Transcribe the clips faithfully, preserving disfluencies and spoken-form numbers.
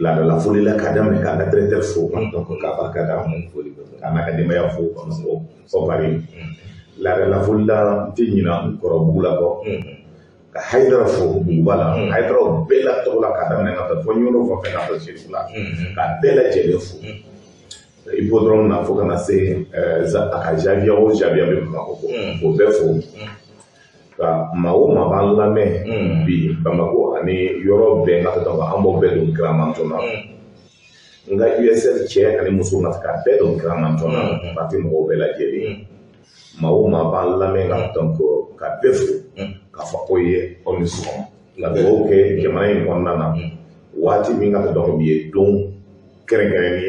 la la folie la kadam ka na traiteur fo donc ka ba kadam folie ka na ka de maya fo ko so bari la la folie la tinina ko bula ko ka haydara fo bala haydara bela to la kadam na ta fo nyoro fo fa na to circula ka bela jele fo hippodrome na fo kana se za ka javia o javia be ko ko be fo ka mawo ma ba lame bi Bamako ani yoro be na to ba ambo be dum kramantona nga U S L che ani musu na ka be dum kramantona pati mo be la jeli mawo ma ba lame na to ko ka befu ka fa oye on so la be oke jamana in konna na wati mi nga to bi don kere kere ni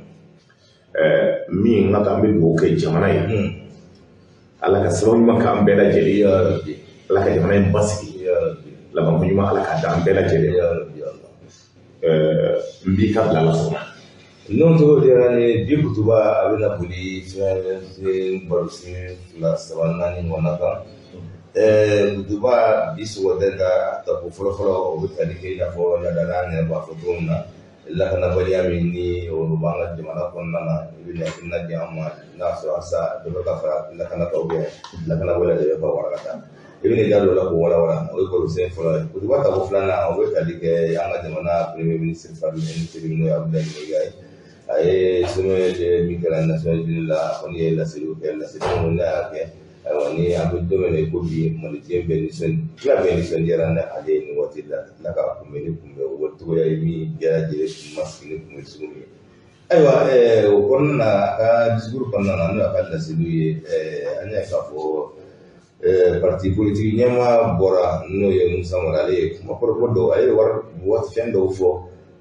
eh mi nga ta mi do ke jamana yi ala ka sababu maka an bɛɛ lajɛlen ya rabbi ala ka jamana in basigi ya rabbi laban ko ɲuman ala ka da an bɛɛ lajɛlen ya rabbi euh n b'i ka bila la sɔnna non to diyara ni bi kutuba a bɛna boli fɛn barosen fila saba naani ɲɔgɔnna kan ɛɛ kutuba bi sɔgɔ tɛ ka ta ko fɔlɔfɔlɔ o bɛ tali kɛ i n'a fɔ ladala an yɛrɛ b'a fɔ cogo min na lakanabaliya min ni olu b'an ka jamana kɔnɔna na i bɛ hakilina di an ma n'a sɔrɔ asa dɔ bɛ ka fara lakanataw bɛ lakanabaliya de bɛ ka warakata i bɛ ne da dɔ la k'o walawala o ye barosen fɔlɔ ye kutuba tako filanan o bɛ tali kɛ an ka jamana premier ministre Fabien Misiri n'o ye Abdoulaye Mayiga ye a ye sommet min kɛra Nations Unies la kɔni ye laseliw kɛ laseliw minnu y'a kɛ ayiwa ni an bɛ don min na i ko bi maliden bɛɛ nisɔndiya bɛɛ nisɔndiyara n'ale ye nin waati la tila ka kunbɛ ni kunbɛ o cogoya ye min bɛɛ lajɛlen tun ma sigi ni kunbɛ sugu min ye ayiwa o kɔnɔna na a ka discours kɔnɔna na n'o y'a ka laseliw ye an y'a k'a fɔ parti politique ɲɛmaa bɔra n'o ye Musa Mara ale ye kuma kɔrɔfɔ dɔw ale ye waati fɛn dɔw fɔ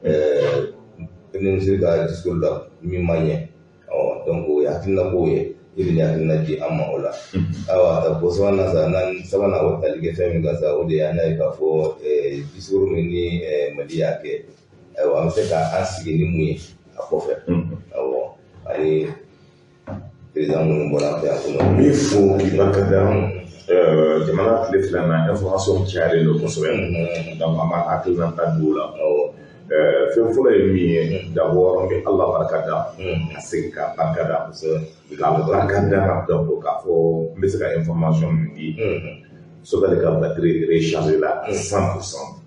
premier ministre ka discours la min ma ɲɛ donc o ye hakilina kow ye i bɛ hakilina di an ma o la ayiwa ko sabanan sa naani sabanan o tali kɛ fɛn min kan sa o de ye an y'a ye k'a fɔ discours min ni Mali y'a kɛ ayiwa an bɛ se ka an sigi ni mun ye a kɔfɛ awɔ ani président minnu bɔra an fɛ yan kɔnɔ n b'i fo k'i barikada jamana tile filanan information cayalen don kosɛbɛ donc an b'a hakilina ta don o la awɔ fɛn fɔlɔ ye min ye d'abord an bɛ Ala barikada ka segin ka barikada k'a barikada donc k'a fɔ n bɛ se ka information min di Sogale ka batterie rechargée la cent pour cent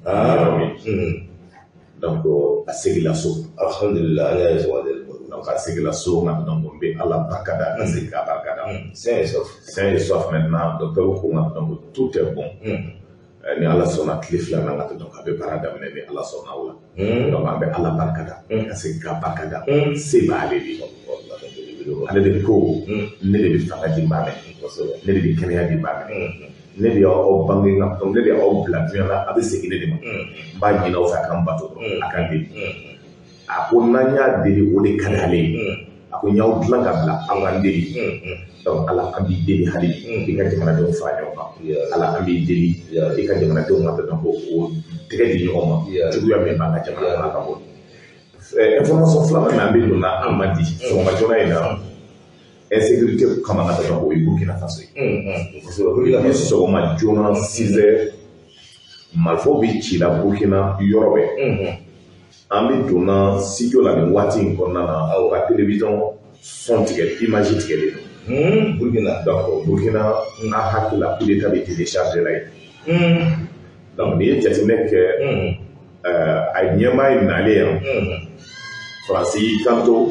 donc a segin so alhamdulillah an y'a ye sɔgɔmada donc a segin so nka donc n bɛ Ala barikada ka segin ka barikada sain et sauf sain et sauf maintenant docteur ko nka donc tout est bon ni Ala sɔnna tile filanan ka donc a bɛ baara daminɛ ni Ala sɔnna o la donc an bɛ Ala barikada ka segin ka barikada se b'ale de ale de ko ne de bɛ fanga di maa mɛn ne de bɛ kɛnɛya di maa mɛn ne de y'aw bange nka donc ne de y'aw bila diɲɛ na a bɛ segin ne de ma n b'a ɲini aw fɛ a kan bato a kan deli a ko n'an y'a deli o de ka di ale ye a ko n y'aw dilan ka bila an k'an deli donc Ala an b'i deli hali i ka jamanadenw fara ɲɔgɔn kan Ala an b'i deli i ka jamanadenw ka donc o tɛgɛ di ɲɔgɔn ma juguya min b'an ka jamana kɔnɔ ka bɔ information filanan min an bɛ don na an ma di sɔgɔma joona in na insécurité kama ka taa o ye Burkina Faso ye ni sɔgɔma joona six heures marifaw bɛ ci la Burkina yɔrɔ bɛɛ an bɛ donna studio la nin waati in kɔnɔna na aw ka télévision son tigɛ image tigɛlen don Burkina donc Burkina n'a hakili la coup d'état bɛ télécharger la yen donc n'i ye jateminɛ kɛ a ɲɛmaa ye nalen yan Faransi y'i kanto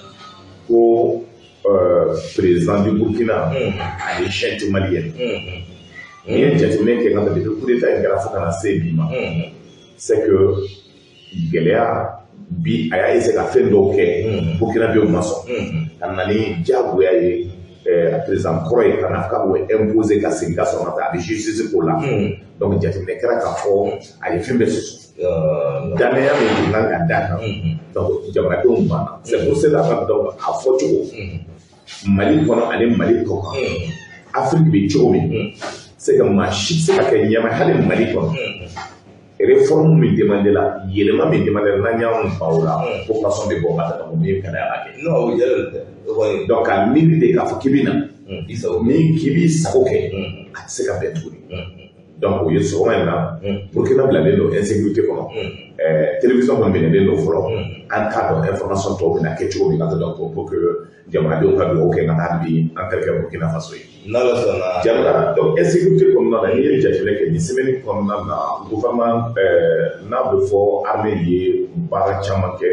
ko président du Burkina ani chef malien n'i ye jateminɛ kɛ nka depuis coup d'état in kɛra fo kana se bi ma c'est que gɛlɛya bi a y'a essayer ka fɛn dɔw kɛ Burkinabew ma sɔn ka na ni diyagoya ye président kɔrɔ ye ka na k'a bɛ imposer ka segin ka sɔrɔ ka taa a bɛ justice ko la donc jateminɛ kɛra k'a fɔ a ye fɛn bɛɛ soso danaya min tun kan ka d'a kan donc jamanadenw banna c'est pour cela que donc a fɔ cogo Mali kɔnɔ ani Mali kɔ kan Afrique bɛ cogo min c'est que maa si tɛ se ka kɛ ɲɛma hali Mali kɔnɔ réforme min demandé la yɛlɛma min demandé la n'an y'anw fa o la population bɛ bɔ ka taa ko min ka d'a kɛ non o yɛlɛ tɛ donc ka miiri de k'a fɔ k'i bɛ na min k'i b'i sago kɛ a tɛ se ka bɛn tuguni donc o ye sɔgɔma in na Burkina bilalen don insécurité kɔnɔ ɛɛ télévision kɔni minɛlen don fɔlɔ an t'a dɔn information tɔw bɛna kɛ cogo min ka donc pour que jamanadenw ka dugawu kɛ ka taa bi an terikɛ Burkina Faso ye. n'Ala sɔnna. jamana donc insécurité kɔnɔna na n'i ye jateminɛ kɛ nin semaine kɔnɔna na gouvernement ɛɛ n'a bɛ fɔ armée ye baara caman kɛ.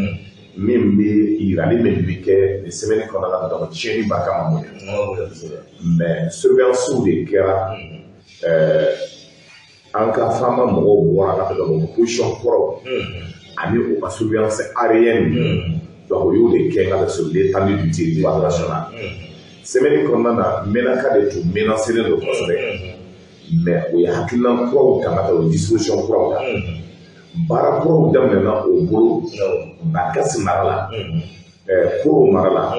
min bɛ yirali min bɛ kɛ nin semaine kɔnɔna na donc tiɲɛni b'a kama mun ye. mais surveillance de kɛra ɛɛ an ka faama mɔgɔw bɔra ka taa position kɔrɔ ani u ka surveillance aérienne donc o y'o de kɛ ka sur l'étendue du territoire national. semaine kɔnɔna na menaka de tun menacelen don kosɛbɛ mais o ye hakilina kuraw ta ka taa o disposition kuraw la. baara kuraw daminɛna o bolo Bakassi mara la Koro mara la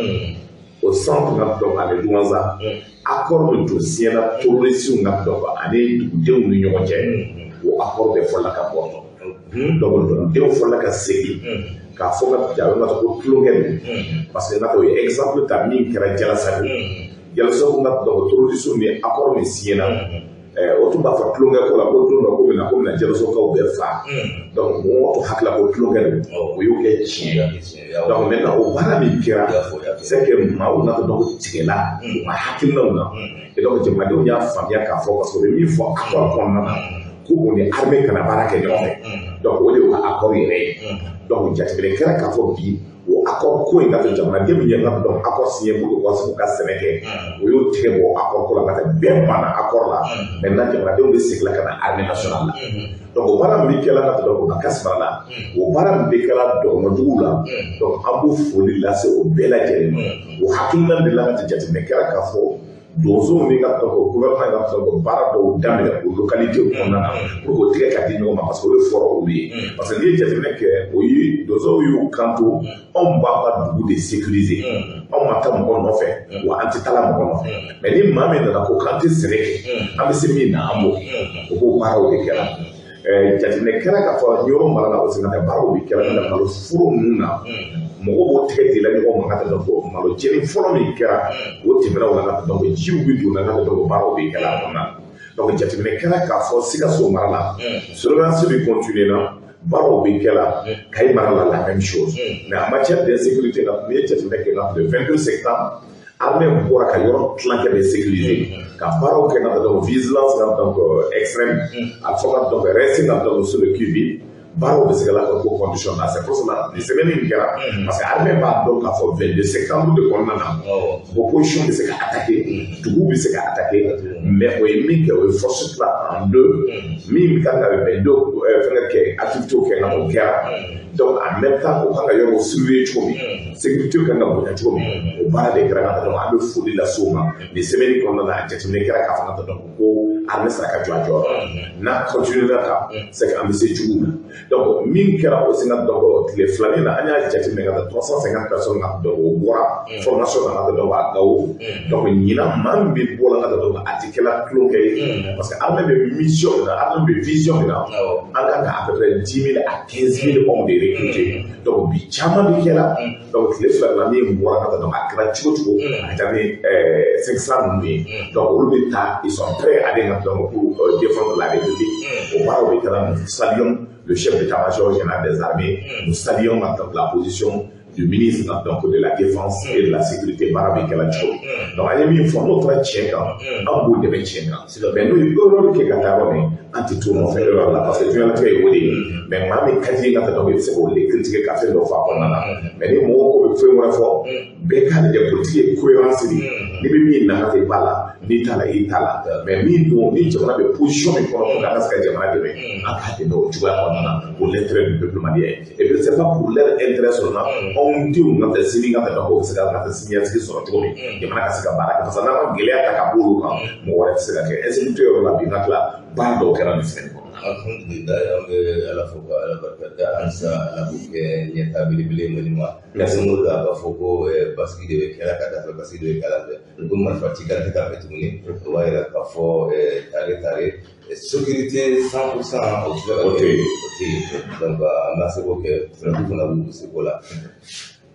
o centre na donc ani Douanza accord min tun siɲɛna terroristes na donc ani dugudenw ni ɲɔgɔn cɛ o accord de fɔlɔla ka bɔ donc dugudenw fɔlɔla ka segin k'a fɔ ka ja ka ko tulonkɛ parce que n'a fɔ o ye exemple ta min kɛra Jalasago Jalasago na donc terroristes ni accord min siɲɛna o tun b'a fɔ tulonkɛ ko la ko don dɔ ko bɛna ko bɛna Jalasokaw bɛɛ fa donc mɔgɔw tun hakilila ko tulonkɛ don o y'o kɛ tiɲɛ donc maintenant o baara min kɛra c'est que maaw n'a fɔ donc tigɛla u ka hakilinaw na et donc jamanadenw y'a faamuya k'a fɔ parce que o bɛ min fɔ accord kɔnɔna na ko o ni armée kana baara kɛ ɲɔgɔn fɛ donc o de y'o ka accord yɛrɛ ye donc jateminɛ kɛra k'a fɔ bi o accord ko in ka to jamanaden min ye n'a fɔ donc accord signé pour que u ka se k'u ka sɛnɛ kɛ o y'o tigɛ bɔ accord ko la ka taa bɛɛ banna accord la maintenant jamanadenw bɛ segin ka na armée nationale la donc o baara min kɛra ka to donc Bakassi mara la o baara min bɛ kɛra dɔgɔnɔjuguw la donc an b'o foli lase o bɛɛ lajɛlen ma o hakilina de la ka to jateminɛ kɛra k'a fɔ donsow ni ka donc gouvernement ka donc baara dɔw daminɛ o localité kɔnɔna na pour que o tigɛ ka di ɲɔgɔn ma parce que o ye fɔra olu ye parce que n'i ye jateminɛ kɛ o ye donsow y'u kanto anw b'a ka dugu de sécuriser anw ma taa mɔgɔ nɔfɛ wa an tɛ taa mɔgɔ nɔfɛ mais ni maa min nana ko k'an tɛ sɛnɛ kɛ an bɛ se min na an b'o o b'o baaraw de kɛra jateminɛ kɛra k'a fɔ yɔrɔ mara la o se ka taa baaraw de kɛra ka malo foro ninnu na mɔgɔw b'o tigɛ tigɛ la ɲɔgɔn ma ka taa donc malo jɛni fɔlɔ min kɛra o tɛmɛna o la ka taa donc jiw bɛ don na ka taa donc baaraw de kɛra a kɔnɔna na donc jateminɛ kɛra k'a fɔ Sikaso mara la surveillance bɛ continuer na baaraw bɛ kɛra Kayi mara la la même chose mais en matière d'insécurité na n'i ye jateminɛ kɛ na le vingt-deux septembre armée bɔra ka yɔrɔ tilancɛ bɛ sécuriser ka baaraw kɛ na donc vigilance na donc extrême a fɔ ka donc rester na donc sur le qui-vive baaraw bɛ se ka la ka ko condition na c'est pour cela ni semaine min kɛra parce que armée b'a dɔn k'a fɔ vingt-deux septembre de kɔnɔna na opposition bɛ se ka attaquer dugu bɛ se ka attaquer mais o ye min kɛ o ye force tila en deux min kan ka vingt-deux fɛngɛ kɛ activité kɛ na o kɛra donc en même temps o kan ka yɔrɔ surveiller cogo min sécurité kan ka bonya cogo min o baara de kɛra ka donc an bɛ foli lase o ma ni semaine kɔnɔna na a jateminɛ kɛra k'a fɔ ka donc ko armée sera ka jɔ a jɔyɔrɔ n'a continuera ta c'est que an bɛ se jugu la donc min kɛra o sen ka donc tile filanin na an y'a jateminɛ ka taa trois cent cinquante personnes na donc o bɔra formation na ka taa donc a Gao donc ɲinan maa min bɛ bɔ la ka taa donc a tɛ kɛla tulonkɛ ye parce que armée bɛ mission min na armée bɛ vision min na an kan ka à peu près dix mille à quinze mille hommes de recruter donc bi caman bɛ kɛla donc tile fila na min bɔra ka taa donc a kɛra cogo cogo a ka taa ni cinq cent ninnu ye donc olu bɛ taa ils sont prêts à aller donc pour défendre la République o baaraw bɛ kɛra nous saluons le chef d'état-major général des armées, nous saluons maintenant la position du ministre donc, de la Défense et de la Sécurité Barabi Kalacho. Donc, il y a mis une fois notre tchèque, un bout de tchèque. Mais nous, il faut que Katarone, anti-tout, on fait l'erreur là, parce que tu as le fait évoluer. Mais Mami Kadi, il a fait les critiques qu'a fait le Fapon. Mais les mots que vous faites, fois, Béka de politique et cohérence, les bébés n'arrêtent pas là, ni tala, ni tala. Mais ni nous, ni tu as des positions, mais pour la race qu'il y a dans la en cas de tu vois, pour l'intérêt du peuple malien. Et puis, c'est pas pour leur intérêt seulement. On dit on a des signes à faire donc c'est à des signes à ce qui sont trouvés il y a pas qu'à se gabarer parce que on a gélé à ta kabou quand moi c'est là que est-ce que tu as la binat là pas donc à la semaine alhamdulillah on ala foko ala barkata ansa ala buke nyata bili bili monima merci mo da ba foko parce que de kala kata parce que de kala de man fatika ta ka petuni wa ira ka fo tare tare sécurité cent pour cent au ok ok donc merci beaucoup c'est pour la c'est pour la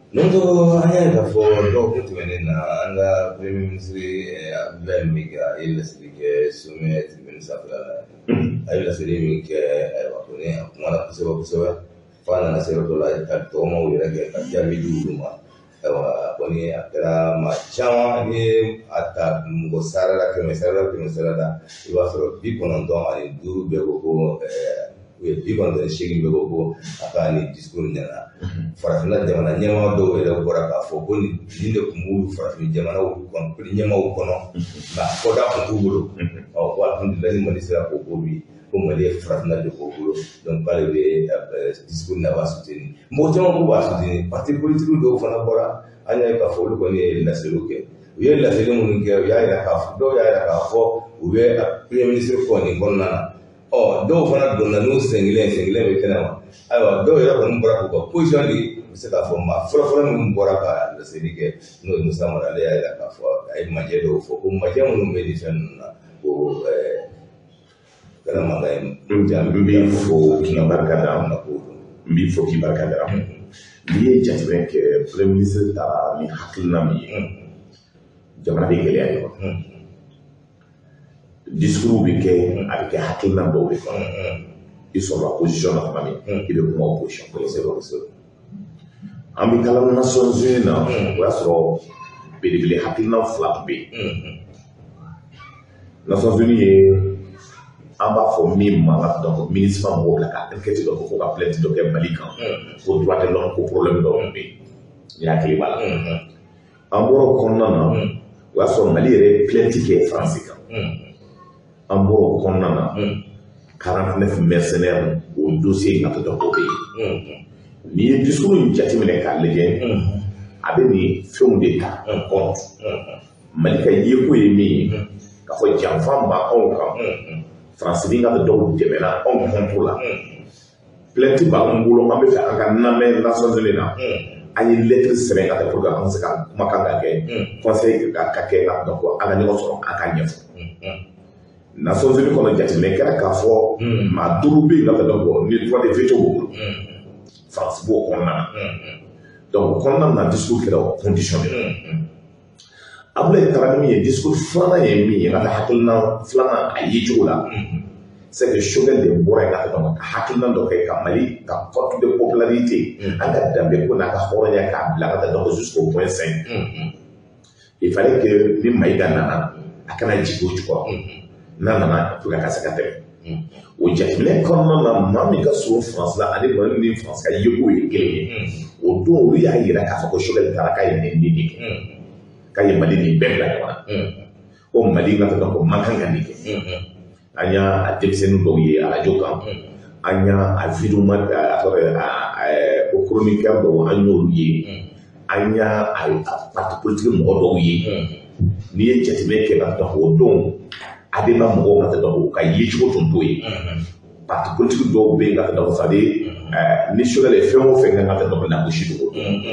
Nonto anya ka fo do ko tumene na anga premier ministre Abdoulaye Miga il sirike sumet ministre afala ay la sirimi ke ay wa ko ne mala ko sebo sebo fana na sero dola ka to mo wira ke ka jami duma wa ko ne akara ma chama ni ata ngo sara la ke mesara ke mesara da iwa soro bi kono do ani duru be ko we bi kono de shegi be ko akani discours nyana farafina jamana nyama do wele bora ka fo ko ni dinde ko mulu farafina jamana wo kon ko nyama wo kono ba ko da ko tubulo o ko alhamdulillah ni mali sera ko ko bi ko mali farafina de ko bulo donc pale be discours na wasuteni mo jama ko wasuteni parti politique do fana bora anya ka fo ko ni la seluke ye la selu mun ke ya ya ka fo do ya ya ka fo o be premier ministre ko ni bonna oh do fana donna no sengile sengile be kana aywa do ya ko mbora ko position di se ka fo ma folo folo mun bora ka la sedike no musa mara le ya ka fo ay maje do fo ko maje mun be edition ko eh kana manga jam mbi fo ki barkada mbi fo ki barkada liye jatmen ke premier ministre ta mi hakilna mi jamana be kele ayo discours bi ke avec hakilna do be ko ils sont la position de la famille et de comment opposition pour les événements. Ami kalam Nations Unies na wa so belebele hakilna flat be Nations Unies ye amba fo mi mala donc ministre mo la ka enquête do ko ka plainte do ke Malika ko droit de l'homme ko problème do be ya kili bala ambo konna na wa so Mali re plainte ke France ka ambo konna na quarante-neuf mercenaires au dossier de la P I. Ni le discours de Jatimene Kalege avait mis film de cas en compte. Malika Yeko et mi, quand il y a un femme à Hong France Linga de Dou de Mena, on contrôle là. Plenty de boulot, on peut faire un namé Nations Unies. A une lettre semaine à la programme, c'est comme Makanga, conseil Kake, donc à la négociation à Kanyef. Nations Unies kono jatime kera ka fo ma durubi na do ni droit de veto bo France bo konna donc konna na discours kera conditionné able tarami e discours flana e mi na hakilna flana ayi jola c'est que chogal de bora ka do hakilna do kay kamali ka forte de popularité anga dambe ko na ka horonya ka bla ka do jusqu'au point cinq il fallait que ni maïga nana akana jibo ko nana pour la casse à terre. Au Jatimene, comme on a mis sur France là, allez voir une France qui a eu gagné. Au dos, oui, il y a un peu de chocolat qui a été indiqué. Quand il y a Mali qui est là, au Mali, il y a un peu de Makangani. Il y a un déficit de à la Jokan. Il y a un vidéo au chroniqueur de Agnolie. Il y a un parti politique de Modoye. Il y a un Jatimene qui est là au dos. Adema mo ngata do ka yicho tonto yi parti politique do be ngata do ça dit ni choga le femo fe ngata do na bushi do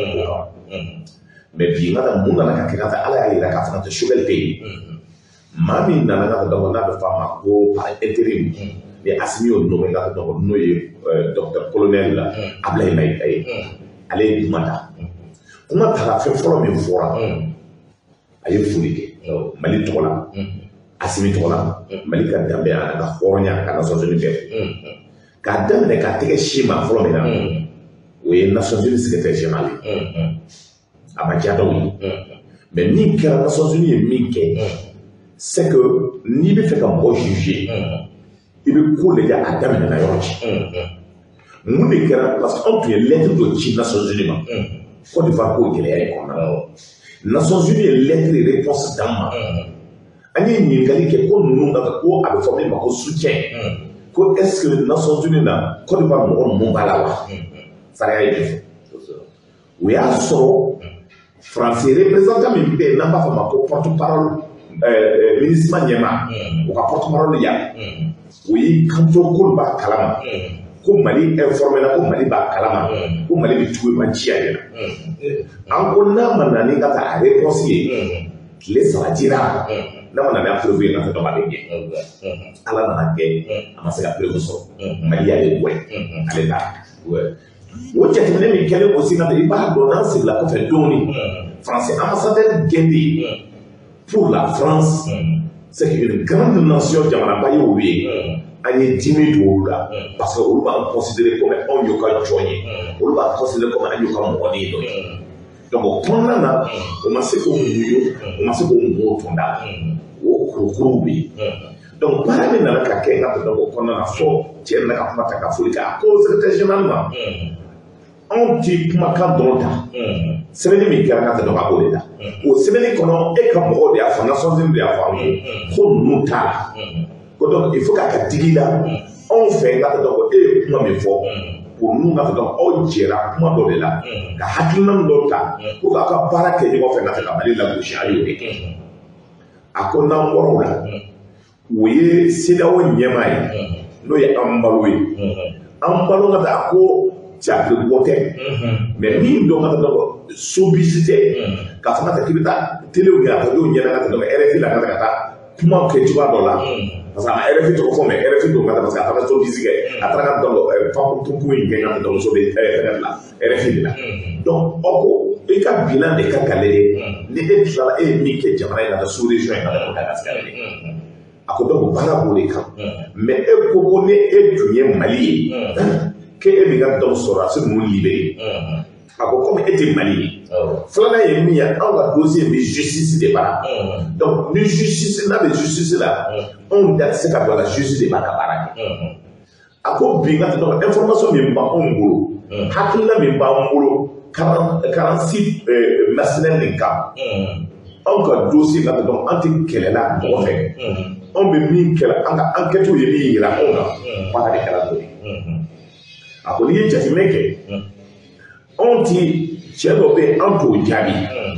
mais bi ngata mo na ka ngata ala ya ka fa ngata choga le pays mami na ngata do na be fama ko par intérim mais asimi o no ngata do no ye docteur colonel Ablaye May kay ale di mata kuma tara fe folo mi fora ayi fulike Mali tola asimi tola Malika dambe ana ka horonya ka Nations Unies be ka dambe ka tege shima folo mena we Nations Unies secrétaire général abajado mais ni que Nations Unies mi ke c'est que ni be fait comme juger il be ko le ga adame na yorchi mun de kera parce qu'on peut lettre de qui Nations Unies ma ko de va ko gele ko na Nations Unies lettre réponse d'amma ani ni ngali ke ko nunu ngata ko abe formé ma ko soutien ko est-ce que les Nations Unies na ko de pas mo mo bala wa fara ya we are so France représentant mi be na ba fama ko porte-parole euh ministre Manyema ko ka porte-parole ya oui quand on ko ba kalama ko Mali informé na ko Mali ba kalama ko Mali bi tuwe ma chia ya an ko na manani ngata réponse les ça dira na na na approuvé na to ba de ala na ke ama se approuvé so Mali ya le ouais allez là ouais o jateminɛ min kɛlen o sen kan i b'a dɔn n'an sigila kɔfɛ dɔɔni français ambassadeur Gendé pour la France c'est une grande nation jamanaba ye olu ye an ye dimi don olu la parce que olu b'an considéré comme anw y'u ka jɔn ye olu b'a considéré comme an y'u ka mɔgɔnin dɔ ye donc o kɔnɔna na o ma se k'o muɲu o ma se k'o mɔgɔw tun da o kurukuru bɛ yen donc baara min nana ka kɛ n ka donc o kɔnɔna na fɔ cɛ nana ka kuma ta ka foli kɛ a ko secrétaire général ma anw ti kumakan dɔrɔn ta sɛbɛnni min kɛra n ka donc a b'o de la o sɛbɛnni kɔnɔ e ka mɔgɔw de y'a fɔ Nations Unies de y'a fɔ an ye ko ninnu t'a la ko donc il faut k'a ka digi la anw fɛ n ka donc e ye kuma min fɔ pour nous ka donc aw jɛra kuma dɔ de la ka hakilina dɔ ta pour k'a ka baara kɛ ɲɔgɔn fɛ n ka ka Mali lagosi a y'o de kɛ a ko n'an bɔra o la o ye CEDEAO ɲɛmaa ye n'o ye an balo ye an balo ka taa ko théâtre bɔ tɛ mais min dɔn ka taa sobicité k'a fɔ ka taa k'i bɛ taa téléw kɛ a ka y'o ɲɛna ka taa R F I la ka taa ka taa kuma kɛ cogoya dɔ la parce que a R F I tɔgɔ fɔ mais R F I don ka taa parce que a taara sobici kɛ a taara ka donc paputupu in kɛ ka taa donc sobi fɛn la R F I de la donc ɔ ko i ka bilan de ka k'ale ye ni e tilala e ye min kɛ jamana in na ka sous région in na ka taa ka se ale a ko donc baara b'o de kan mais e ko ko ni e tun ye Mali ye k'e bɛ ka donc sɔrɔdasi ninnu libéré a ko comme e tɛ Mali ye filanan ye min ye anw ka dossier bɛ justice de bara donc ni justice n'a bɛ justice la anw da tɛ se ka don a la justice de b'a ka baara kɛ a ko bi n ka donc information min b'anw bolo hakilina min b'an bolo quarante-six mercenaires nin kan anw ka dossier ka donc an tɛ kɛlɛla mɔgɔ fɛ anw bɛ min kɛra an ka enquête ye min yira anw na baara de kɛra n'o ye a ko n'i ye jateminɛ kɛ anw ti cɛ dɔ bɛ yen an t'o jaabi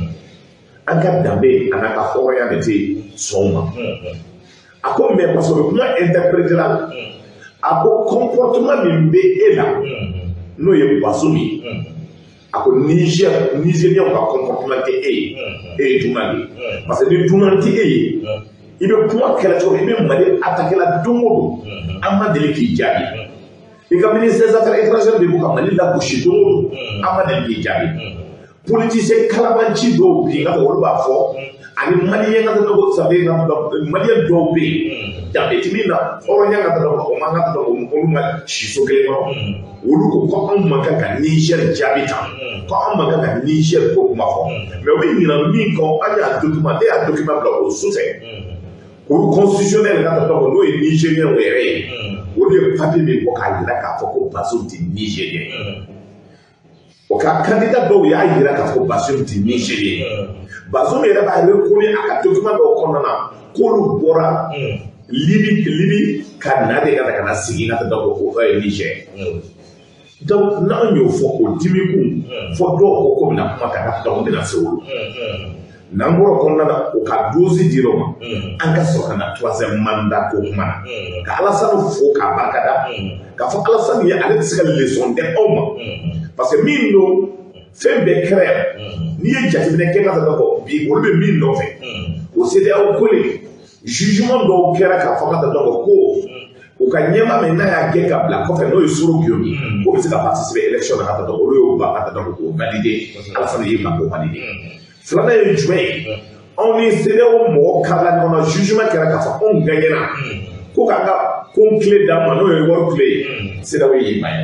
an ka danbe an'a ka hɔrɔnya de tɛ sɔn ma a ko mais parce que kuma interprété la a ko comportement min bɛ e la n'o ye Bazoum ye a ko Niger Nigériens ka comportement tɛ e ye e ye dunan de ye parce que ni dunan tɛ e ye i bɛ kuma kɛlɛ cogo i bɛ Mali attaqué la don o don an ma deli k'i jaabi i ka ministre des affaires étrangères de b'u ka Mali lagosi don o don an ma deli k'i jaabi politicien kalabanci dɔw bɛ yen nka olu b'a fɔ ani maliyɛn ka dɔgɔ sabe ka maliyɛn dɔw bɛ yen danbe min na hɔrɔnya ka dɔgɔ o man ka dɔgɔ olu ma siso kelen kɔnɔ olu ko ko anw man kan ka Niger jaabi ta ko anw man kan ka Niger ko kuma fɔ mais o bɛ ɲina min kɔ an y'a document ne y'a document bila o so fɛ o constitutionnel ka dɔgɔ n'o ye Nigérien yɛrɛ ye o de ye papier min bɔ k'a jira k'a fɔ ko Bazoum tɛ Nigérien o ka candidat dɔw y'a jira k'a fɔ Bazoum tɛ Nigérien Bazoum yɛrɛ b'a reconnu a ka document dɔw kɔnɔna na k'olu bɔra Libi Libi ka na de ka na ka na sigi ka taa o Niger donc n'an y'o fɔ o dimi kun fɔ dɔw ko ko bɛna kuma ka na donc bɛna se olu n'an bɔra kɔnɔna na o ka dosi dir'o ma an ka sɔrɔ ka na troisième mandat ko kuma na ka Alassane fo k'a barikada k'a fɔ Alassane ye ale tɛ se ka leçon di aw ma parce que min don fɛn bɛɛ kɛra yan n'i ye jateminɛ kɛ ka taa bɔ bi olu bɛ min nɔfɛ o CEDEAO ko le jugement dɔw kɛra k'a fɔ ka taa bɔ ko u ka ɲɛmaa min n'a y'a gɛn ka bila kɔfɛ n'o ye Soro Guillaume k'o bɛ se ka participer élection na ka taa bɔ olu y'o ban ka taa bɔ k'o valider Alassane ye ban k'o valider filanan ye jumɛn ye anw ni CEDEAO mɔgɔ karila ɲɔgɔn na jugement kɛra k'a fɔ anw gagné na ko k'an ka ko clé d'a ma n'o ye wari clé ye CEDEAO y'i ban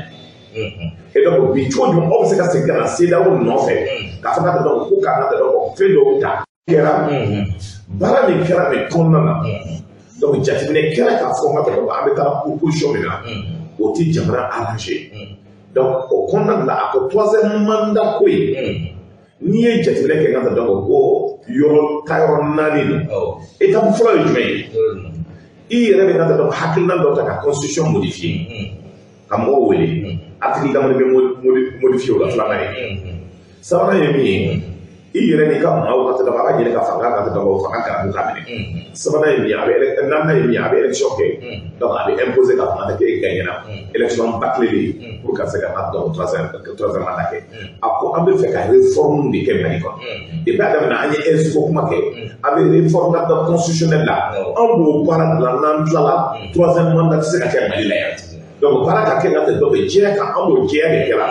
et donc bi cogo jumɛn aw bɛ se ka segin ka na CEDEAO nɔfɛ k'a fɔ ka taa bɔ ko k'an ka taa bɔ fɛn dɔw ta kɛra baara min kɛra nin kɔnɔna na donc jateminɛ kɛra k'a fɔ ka taa bɔ an bɛ taa opposition min na o tɛ jamana arrangé donc o kɔnɔna la a ko troisième mandat ko ye n'i ye jateminɛ kɛ ka taa bɔ ko yɔrɔ ta yɔrɔ naani don étape fɔlɔ ye jumɛn ye i yɛrɛ bɛ ka taa bɔ hakilina dɔ ta ka constitution modifier ka mɔgɔw wele article damadɔ bɛ modifier o la filanan ye sabanan ye min ye i yɛrɛ n'i ka maaw ka taa bɔ a b'a ɲini ka fanga ka taa bɔ fanga garanti ka minɛ sabanan ye min ye a bɛ naaninan ye min ye a bɛ élection kɛ donc a bɛ imposer ka fanga kɛ e gagné na élection bâclée de ye pour ka se ka taa donc troisième troisième mandat kɛ a ko an bɛ fɛ ka réforme de kɛ Mali kɔnɔ depuis a daminɛ an ye expo kuma kɛ an bɛ réforme constitutionnelle la an b'o baara dilan n'an tilala troisième mandat tɛ se ka kɛ Mali la yan donc baara ka kɛ ka tɛ dɔ bɛ diɲɛ kan an b'o diɲɛ de kɛra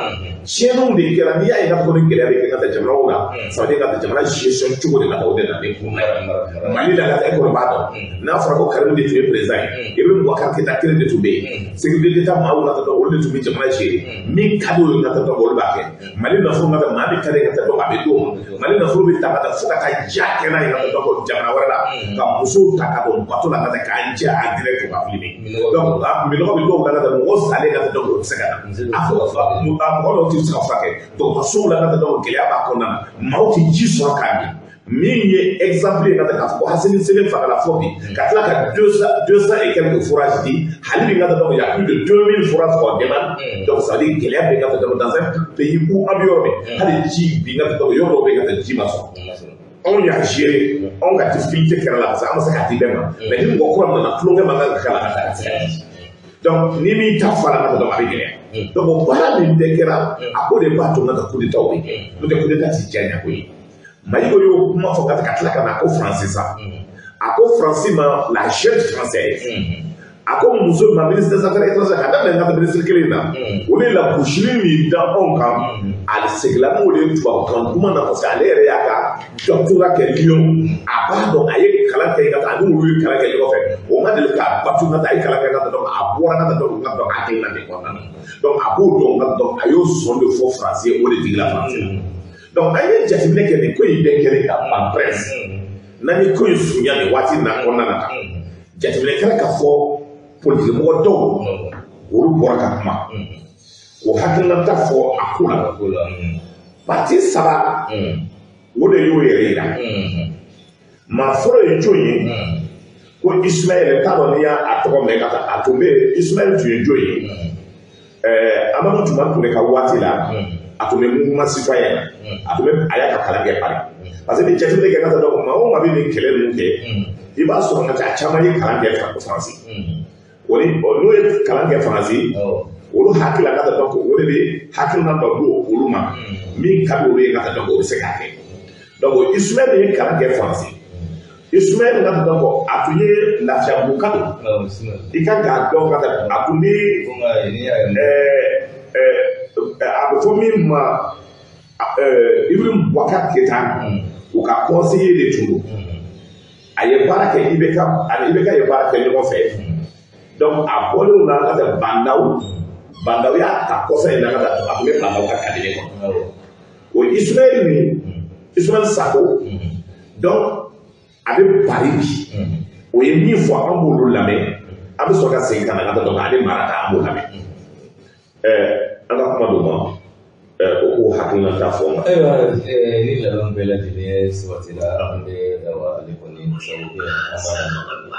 tiɲɛniw de kɛra n'i y'a ye k'a fɔ ko ni gɛlɛya bɛ kɛ ka taa jamanaw la ça veut dire ka taa jamana gestion cogo de ka taa o de na ni kun Mali la ka taa e kɔni b'a dɔn n'a fɔra ko Karimu de tun ye président ye i bɛ Boubacar Keïta kelen de tun bɛ yen sécurité d'État maaw ka taa dɔn olu de tun bɛ jamana gérer min ka di olu ka taa dɔn olu b'a kɛ Mali nafolo ka taa maa min ka di ka taa dɔn a bɛ d'o ma Mali nafolo bɛ ta ka taa fo ka taa ja kɛ n'a ye ka taa dɔn jamana wɛrɛ la ka musow ta ka don bateau la ka taa k'an jɛ en direct ka filmer donc minɔgɔ bɛ dɔw la ka taa mɔgɔ salen ka taa dɔn o tɛ se ka na a fɔ mɔgɔ dɔw tɛ se ka furakɛ donc ka sow la ka taa dɔn gɛlɛya b'a kɔnɔna na maaw tɛ ji sɔrɔ k'a min min ye exemple ye ka taa k'a fɔ ko Hasimi Sele fagala fɔ bi ka tila ka deux cents et quelques forages di hali bi ka taa dɔn il y a plus de deux mille forages qu'on demande donc ça veut dire gɛlɛya bɛ ka taa dɔn dans un pays où an bɛ yɔrɔ min hali ji bi ka taa dɔn yɔrɔ dɔw bɛ ka taa ji ma sɔrɔ anw y'a gérer anw ka difficulté kɛra la parce que an ma se k'a di bɛɛ ma mais ni mɔgɔ kura nana tulonkɛ man kan ka k'a la ka taa ka se ka di donc ni min ta fara ka taa dɔn a bɛ gɛlɛya donc baara min bɛɛ kɛra a ko de b'a to n ka coup d'état bɛ kɛ n'o tɛ coup d'état ti diya ko ye Mali ko y'o kuma fɔ ka tila ka na ko Faransi sa a ko Faransi ma la jeune française a ko muso ma ministre des affaires étrangères ka daminɛ n ka ministre kelen na o de la gosili min da anw kan a seginna n'o de ye tubabukan kuma na parce que ale yɛrɛ y'a ka doctorat kɛ Lyon a b'a dɔn a ye kalan kɛ ka taa ani olu ye kalan kɛ ɲɔgɔn fɛ o ma deli k'a batu ka taa a ye kalan kɛ ka taa dɔn a bɔra ka taa dɔn ka dɔn hakilina de kɔnɔna na donc a b'o dɔn ka dɔn a y'o sɔn de fɔ Faransi ye o de digila Faransi la donc an ye jateminɛ kɛ nin ko in bɛɛ kɛlen ka ban presse n'an ye ko in surunya nin waati na kɔnɔna na tan jateminɛ kɛra ka fɔ politique mɔgɔ dɔw olu bɔra ka kuma o hakilinata fɔ a ko la parti saba o de y'o yɛrɛ yira maa fɔlɔ ye jɔn ye ko Ismaël t'a dɔn n'i y'a tɔgɔ mɛn ka taa a tun bɛ Ismaël tun ye jɔn ye ɛɛ Amadu Tuma Ture ka waati la a tun bɛ mouvement citoyen a tun bɛ a y'a ka kalan kɛ Paris parce que ni jateminɛ kɛ ka taa dɔn maa o maa bɛ nin kɛlɛ ninnu kɛ i b'a sɔrɔ nka a caman ye kalan kɛ Faransi o ni n'o ye kalan kɛ Faransi olu hakili la ka taa dɔn o de bɛ hakilina dɔ di olu ma min ka di olu ye ka taa dɔn o bɛ se k'a kɛ donc Ismaël ye kalan kɛ Faransi Ismaël ka taa dɔn a tun ye lafiyabuka don i kan k'a dɔn ka taa a tun bɛ a bɛ fɔ min ma Ibrahim Boubacar Keïta o ka conseiller de tun don a ye baara kɛ I B K ani I B K ye baara kɛ ɲɔgɔn fɛ donc a bɔlen o la ka taa Bandaw Bandaw y'a ta kɔfɛ in na ka taa a tun bɛ Bandaw ka cabinet kɔnɔ o Ismaël ni Ismaël Sako donc a bɛ Paris bi o ye min fɔ an b'olu lamɛn an bɛ sɔrɔ ka segin ka na ka taa donc ale mara ta an b'o lamɛn ɛɛ an ka kuma dɔ ma o k'o hakilinata fɔ n ma. Ayiwa ni labɛn bɛɛ lajɛlen sabatila an bɛ ale kɔni sababu kɛ an b'a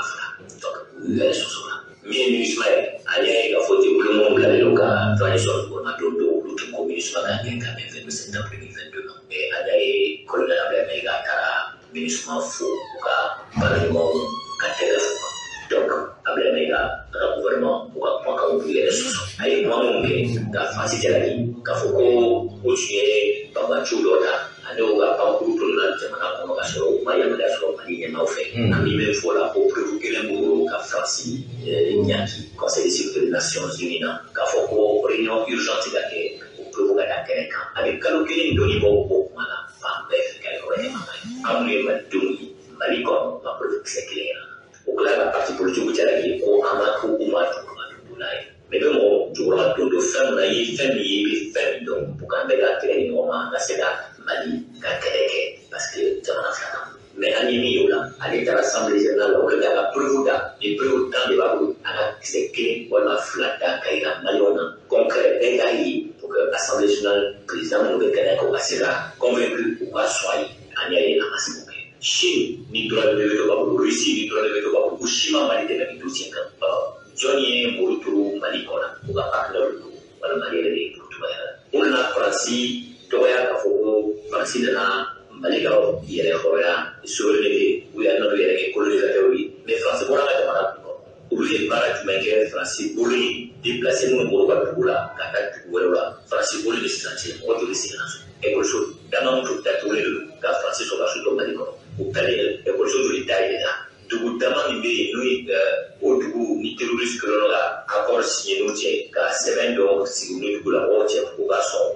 min ni Ismaël an y'a ye k'a fɔ diplôme bilalen don ka transition kɔnɔna don dɔw olu tɛ ko min Ismaël a kɛ ka bɛn vingt septembre deux mille vingt-deux ma mais an y'a ye colonel Abdoulaye Mayiga taara MINUSMA fo u ka baaraɲɔgɔnw ka tɛgɛ fo donc Abdoulaye Mayiga a ka gouvernement u ka kumakanw b'u yɛrɛ sɔsɔ a ye kuma minnu kɛ ka Faransi jalaki k'a fɔ ko o tun ye banbanciw dɔ ta ani u ka pankuru donna jamana kɔnɔ ka sɔrɔ u ma yamaruya sɔrɔ Mali ɲɛmaaw fɛ an bɛ min fɔ la ko prévu kelen b'u bolo ka Faransi ɲanki conseil de sécurité des nations unies na k'a fɔ ko réunion urgente ka kɛ o prévu ka da kɛnɛ kan a bɛ kalo kelen dɔɔnin bɔ o kuma la fan bɛɛ fɛ ka yɔrɔ ye an minnu ye malidenw ye Mali kɔnɔ ka prévu kisɛ kelen na o kila ka parti politique jalaki ko an ka ko u ma dugu ma dugu n'a ye mais bɛ mɔgɔ jukɔrɔla don dɔ fɛn min na i ye fɛn min ye i bɛ fɛn min dɔn pour que an bɛɛ ka kɛlɛ ni ɲɔgɔn ma an ka se ka Mali ka kɛlɛ kɛ parce que jamana fila kan mais an ye min ye o la ale taara assemblée générale la o kɛ ka prévu da ni prévu dan de b'a bolo a ka kisɛ kelen walima fila da ka yira maliyɛnw na concret bɛɛ k'a ye pour que assemblée générale président minnu bɛ kɛnɛ kan u ka se ka convaincre u ka sɔn a ye an y'a ye a ma se k'o kɛ Chine ni droit de veto b'a bolo Russie ni droit de veto b'a bolo u si ma Mali dɛmɛ ni dossier kan jɔn ye muru turu Mali kɔnɔ u ka partenaire don wala Mali yɛrɛ de ye muru turu yɛrɛ o nana Faransi dɔgɔya k'a fɔ ko Faransi nana Mali ka yɛrɛ hɔrɔnya souveraineté u y'a nɔ yɛrɛ kɛ colonisateur ye mais Faransi bɔra ka jamana kɔnɔ olu ye baara jumɛn kɛ Faransi bolo ye déplacé minnu bolo ka dugu la ka taa dugu wɛrɛw la Faransi bolo de sisan cɛ mɔgɔ joli seginna so ekɔliso dama minnu datugulen don ka Faransi sɔrɔ ka so dɔ Mali kɔnɔ u taalen ekɔliso joli dayɛlɛ la dugu dama min bɛ yen n'o ye o dugu ni terroriste kɛlɛ ka accord signé n'o cɛ ka sɛbɛn dɔ sigi n'o dugu la mɔgɔw cɛ u ka sɔn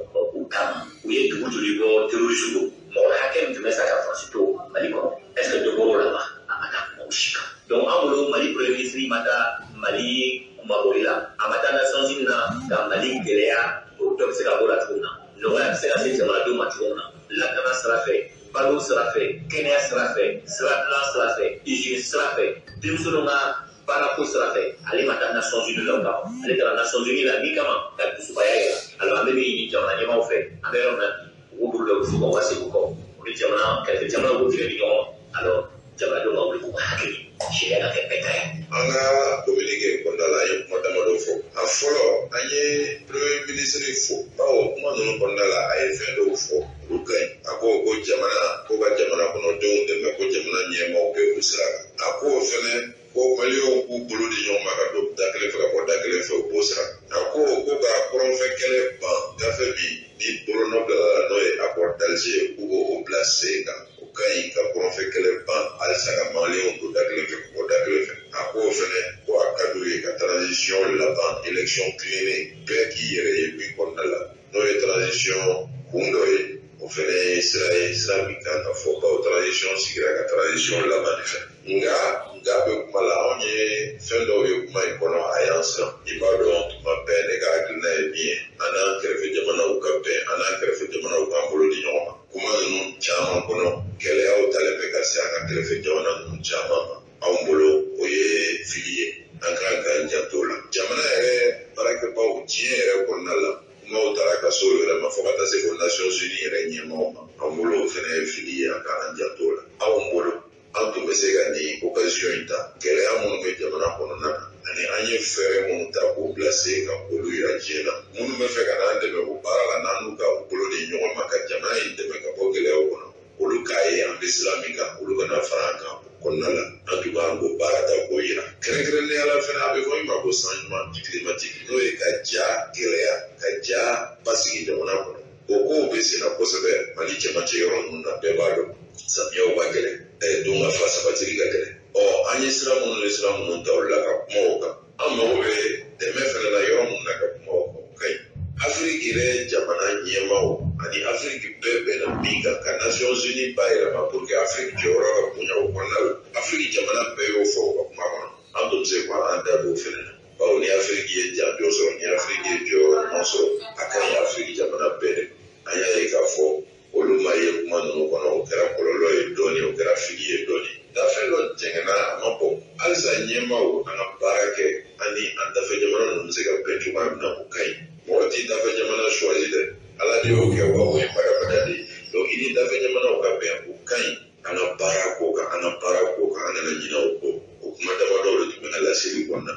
kama u ye dugu joli bɔ terroriste do mɔgɔ hakɛ min tun bɛ sa ka France to Mali kɔnɔ est-ce que dɔ bɔr'o la wa a ma taa mɔgɔ si kan donc an bolo Mali premier ministre ma taa Mali kumabɔli la a ma taa Nations Unies na ka Mali gɛlɛya o dɔ bɛ se ka bɔ la cogo min na nɔgɔya bɛ se ka se jamanadenw ma cogo min na lakana sira fɛ balo sira fɛ kɛnɛya sira fɛ sira dilan sira fɛ hygiène sira fɛ denmisɛnninw ka baara ko sira fɛ ale ma taa Nations Unies la o kama ale taara Nations Unies la min kama ka dusubaya yira alors an bɛ min ɲini jamana ɲɛmaaw fɛ an bɛ yɔrɔ min na u b'u bolo la u bɛ se k'u ka segin kɔ u ni jamana kɛrɛfɛ jamana b'u tigɛ di ɲɔgɔn alors jamanadenw ka wuli k'u ka hakili sariya ka kɛ bɛɛ ta ye. An ka communiqué kɔnɔna la an ye kuma damadɔ fɔ a fɔlɔ an ye premier ministre fo bawo kuma ninnu kɔnɔna la a ye fɛn dɔw fɔ olu ka ɲi a ko ko jamana ko ka jamana kɔnɔdenw dɛmɛ ko jamana ɲɛmaaw bɛ u sira kan a ko fɛnɛ ko maliyɛnw k'u bolo di ɲɔgɔn ma ka don da kelen fɛ ka bɔ da kelen fɛ u b'o sira a ko ko ka kɔrɔnfɛ kɛlɛ ban gafe min ni bolonɔ bilala n'o ye accord d'Alger k'u b'o bila sen kan o ka ɲi ka kɔrɔnfɛ kɛlɛ ban halisa ka maliyɛnw don da kelen fɛ ka bɔ da kelen fɛ a ko fɛnɛ ko a ka d'u ye ka transition laban élection tilennen bɛɛ k'i yɛrɛ ye min kɔnɔna la n'o ye transition kun dɔ ye o fɛnɛ ye sira ye sira min kan ka fɔ bawo transition sigira ka transition laban de fɛ nga nga bɛ kuma la anw ye fɛn dɔw ye kuma in kɔnɔ a y'an siran i b'a dɔn tuma bɛɛ ne ka hakilina ye min ye an n'an kɛrɛfɛ jamanaw ka bɛn an n'an kɛrɛfɛ jamanaw k'an bolo di ɲɔgɔn ma kuma ninnu caman kɔnɔ gɛlɛyaw talen bɛ ka se an ka kɛrɛfɛ jamana ninnu caman ma anw bolo o ye fili ye an kan k'an janto la jamana yɛrɛ baarakɛbaw diɲɛ yɛrɛ kɔnɔna la kumaw taara ka so yɛrɛ ma fo ka taa se fo Nations Unies yɛrɛ ɲɛmaaw ma anw bolo o fɛnɛ ye fili ye an k'an janto la anw bolo an tun bɛ se ka nin occasion in ta gɛlɛya minnu bɛ jamana kɔnɔna na ani an ye fɛɛrɛ minnu ta k'o bila sen kan k'olu yira diɲɛ na minnu bɛ fɛ ka n'an dɛmɛ o baara la n'an n'u ka bolo di ɲɔgɔn ma ka jamana in dɛmɛ ka bɔ gɛlɛyaw kɔnɔ olu k'a ye an bɛ sira min kan olu kana fara an kan o kɔnɔna la an tun b'an ko baara ta k'o yira kɛrɛnkɛrɛnnenya la fɛnɛ a bɛ fɔ min ma ko changement climatique n'o ye ka ja gɛlɛya ka ja basigi jamana kɔnɔ o kow bɛ sen na kosɛbɛ Mali cɛmancɛ yɔrɔ ninnu na bɛɛ b'a dɔn samiyaw ka gɛlɛn don ka fa sabatili ka gɛlɛn ɔ an ye sira minnu ni sira minnu ta olu la ka kuma o kan an mago bɛ dɛmɛ fɛnɛ la yɔrɔ minnu na ka kuma o kan o ka ɲi Afiriki yɛrɛ jamana ɲɛmaaw ani Afiriki bɛɛ bɛnna min kan ka Nations Unies bayɛlɛma pour que Afiriki jɔyɔrɔ ka bonya o kɔnɔna la Afiriki jamana bɛɛ y'o fɔ o ka kuma kɔnɔ an tun bɛ se k'an da don o fɛnɛ na bawo ni Afiriki ye janjo sɔrɔ ni Afiriki ye jɔyɔrɔ ɲuman sɔrɔ a ka ɲi Afiriki jamana bɛɛ de an y'a ye k'a fɔ olu ma ye kuma ninnu kɔnɔ o kɛra kɔlɔlɔ ye dɔɔni o kɛra fili ye dɔɔni dafɛn dɔ jɛngɛnna a ma bɔ halisa ɲɛmaaw an ka baara kɛ ani an dafɛ jamana ninnu bɛ se ka bɛn cogoya min na o ka ɲi mɔgɔ t'i dafɛ jamana choisi dɛ ala de y'o kɛ wa o ye badabada de ye donc i ni dafɛ jamanaw ka bɛn o ka ɲi an ka baara k'o kan an ka baara k'o kan an kana ɲinɛ o kɔ o kuma damadɔ de tun bɛ na laseli kɔnɔna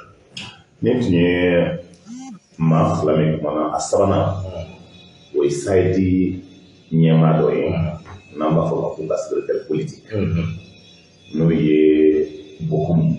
ne tun ye maa fila min kumana a sabanan o ye sayidi ɲɛmaa dɔ ye n'an b'a fɔ ma ko ka secrétaire politique n'o ye Bokum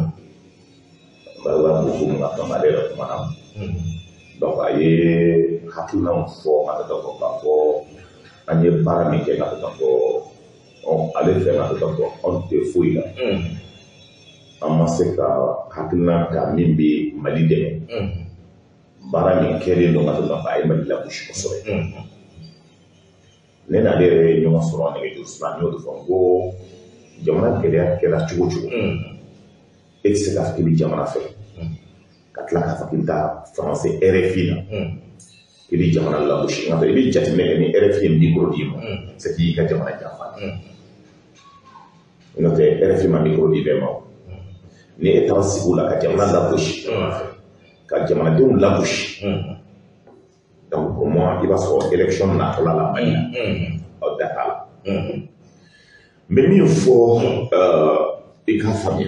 Baba Bokum ka fama ale yɛrɛ kumana donc a ye hakilinaw fɔ ka taa fɔ k'a fɔ an ye baara min kɛ ka taa fɔ ale fɛ ka taa fɔ anw tɛ foyi la an ma se ka hakilina ta min bɛ Mali dɛmɛ baara min kɛlen don ka taa fɔ a ye Mali lagosi kosɛbɛ ne n'ale yɛrɛ ye ɲɔgɔn sɔrɔ nɛgɛjuru sira n y'o de fɔ n ko jamana gɛlɛya kɛra cogo cogo e tɛ se k'a fɔ k'i bɛ jamana fɛ ka tila k'a fɔ k'i bɛ taa faransi R F I la k'i bɛ jamana lagosi n'o tɛ i bɛ jateminɛ kɛ ni R F I ye micro d'i ma c'est k'i ka jamana janfa n'o tɛ R F I ma micro di bɛɛ ma ni e taara sigi o la ka jamana lagosi ka jamanadenw lagosi donc pour moi i b'a sɔrɔ élection natɔla la Mali la aw da t'a la n bɛ min fɔ i k'a faamuya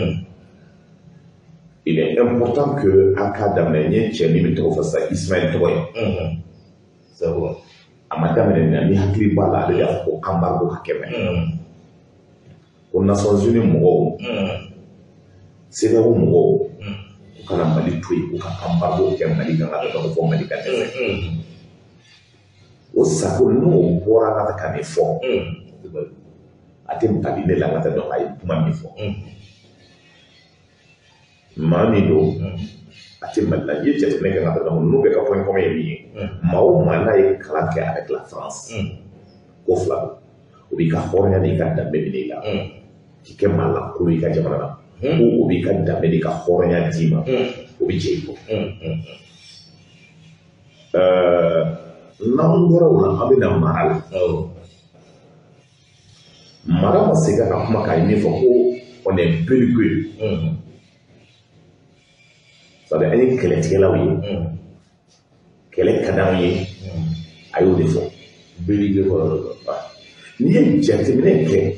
il est important que an k'a daminɛ n ye cɛ min tɔgɔ fɔ sisan Ismaël tɔgɔ ye sabu a ma daminɛ na ni hakili b'a la ale y'a fɔ embargo ka kɛmɛ ko Nations Unies mɔgɔw C E D E A O mɔgɔw u kana Mali to yen u ka embargo kɛ Mali kan ka taa fɔ Mali ka dɛsɛ o sago n'o bɔra ka taa ka nin fɔ a tɛ bali ne la ka taa dɔn a ye kuma min fɔ maa min don a tɛ Mali la i ye jateminɛ kɛ ka taa dɔn n'u bɛ ka fɔ kɔmɛ ye min ye maa o maa n'a ye kalan kɛ avec la France ko fila don o b'i ka hɔrɔnya n'i ka danbe minɛ i la k'i kɛ maa lankolo i ka jamana na ko o b'i ka danbe n'i ka hɔrɔnya d'i ma o bɛ jɛ i bɔ n'an bɔra o la an bɛ na mara la mara ma se ka kuma k'a ye min fɔ ko on est belliqueux c'est-à-dire an ye kɛlɛtigɛlaw ye kɛlɛ ka d'anw ye a y'o de fɔ belliqueux kɔrɔ n'i ye jateminɛ kɛ